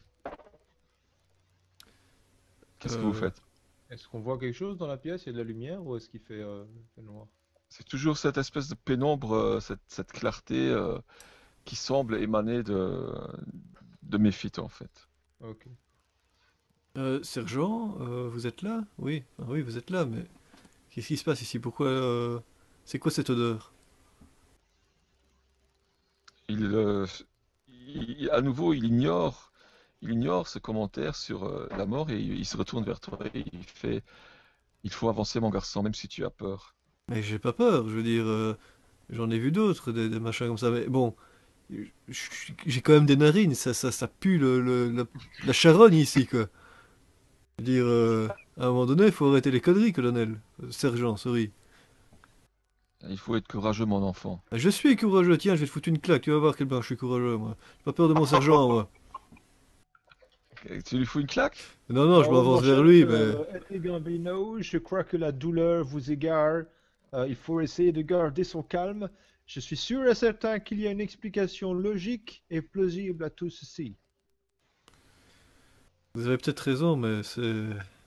Speaker 2: Qu'est-ce que vous
Speaker 1: Euh,
Speaker 2: faites?
Speaker 4: Est-ce qu'on voit quelque chose dans la pièce? Il y a de la lumière ou est-ce qu'il fait, euh, fait noir?
Speaker 2: C'est toujours cette espèce de pénombre, euh, cette, cette clarté euh, qui semble émaner de, de Méphite en fait.
Speaker 4: Ok.
Speaker 1: euh, sergent, euh, vous êtes là? Oui, ah oui, vous êtes là, mais qu'est-ce qui se passe ici? Pourquoi euh, c'est quoi cette odeur?
Speaker 2: Il, euh, il- à nouveau, il ignore, il ignore ce commentaire sur euh, la mort et il, il se retourne vers toi et il fait, il faut avancer mon garçon, même si tu as peur.
Speaker 1: Mais j'ai pas peur, je veux dire, euh, j'en ai vu d'autres, des, des machins comme ça, mais bon, j- j- j'ai quand même des narines, ça, ça, ça pue le, le- la, la charogne ici, quoi. Je veux dire, euh, à un moment donné, il faut arrêter les conneries, colonel. Euh, sergent, sorry.
Speaker 2: Il faut être courageux, mon enfant.
Speaker 1: Ah, je suis courageux, tiens, je vais te foutre une claque, tu vas voir quel ben je suis courageux, moi. J'ai pas peur de mon sergent, moi.
Speaker 2: Tu lui fous une claque?
Speaker 1: Non, non, je
Speaker 4: Oh, mon
Speaker 1: m'avance vers
Speaker 4: cher
Speaker 1: lui, mais...
Speaker 4: euh, Eddie Gambino, je crois que la douleur vous égare. Euh, il faut essayer de garder son calme. Je suis sûr et certain qu'il y a une explication logique et plausible à tout ceci.
Speaker 1: Vous avez peut-être raison, mais c'est...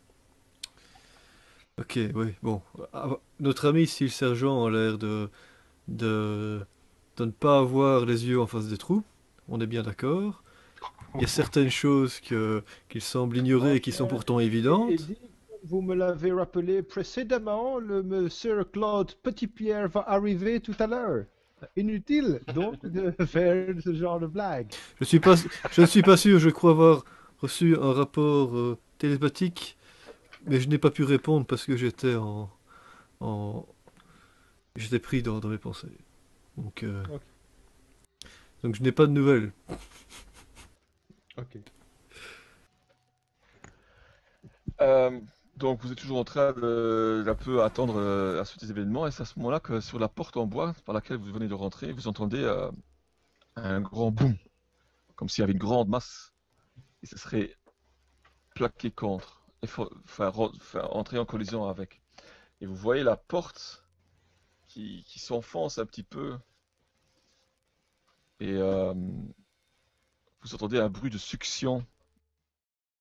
Speaker 1: Ok, oui, bon. Ah, notre ami ici, le sergent, a l'air de, de, de ne pas avoir les yeux en face des trous. On est bien d'accord. Il y a certaines choses que, qu'il semble ignorer
Speaker 4: Mon
Speaker 1: et qui sont
Speaker 4: cher
Speaker 1: pourtant évidentes.
Speaker 4: Eddie, comme vous me l'avez rappelé précédemment, le monsieur Claude Petitpierre va arriver tout à l'heure. Inutile donc de faire ce genre de blague.
Speaker 1: Je suis pas, je ne suis pas sûr, je crois avoir reçu un rapport euh, télépathique, mais je n'ai pas pu répondre parce que j'étais en, en, j'étais pris dans, dans mes pensées. Donc, euh,
Speaker 4: Ok.
Speaker 1: donc je n'ai pas de nouvelles.
Speaker 4: Ok.
Speaker 2: Euh, donc vous êtes toujours en train de, d'un peu attendre euh, la suite des événements et c'est à ce moment-là que sur la porte en bois par laquelle vous venez de rentrer, vous entendez euh, un grand boom, comme s'il y avait une grande masse et ce serait plaqué contre, et faut, enfin, ren- enfin, entrer en collision avec. Et vous voyez la porte qui, qui s'enfonce un petit peu et euh, vous entendez un bruit de succion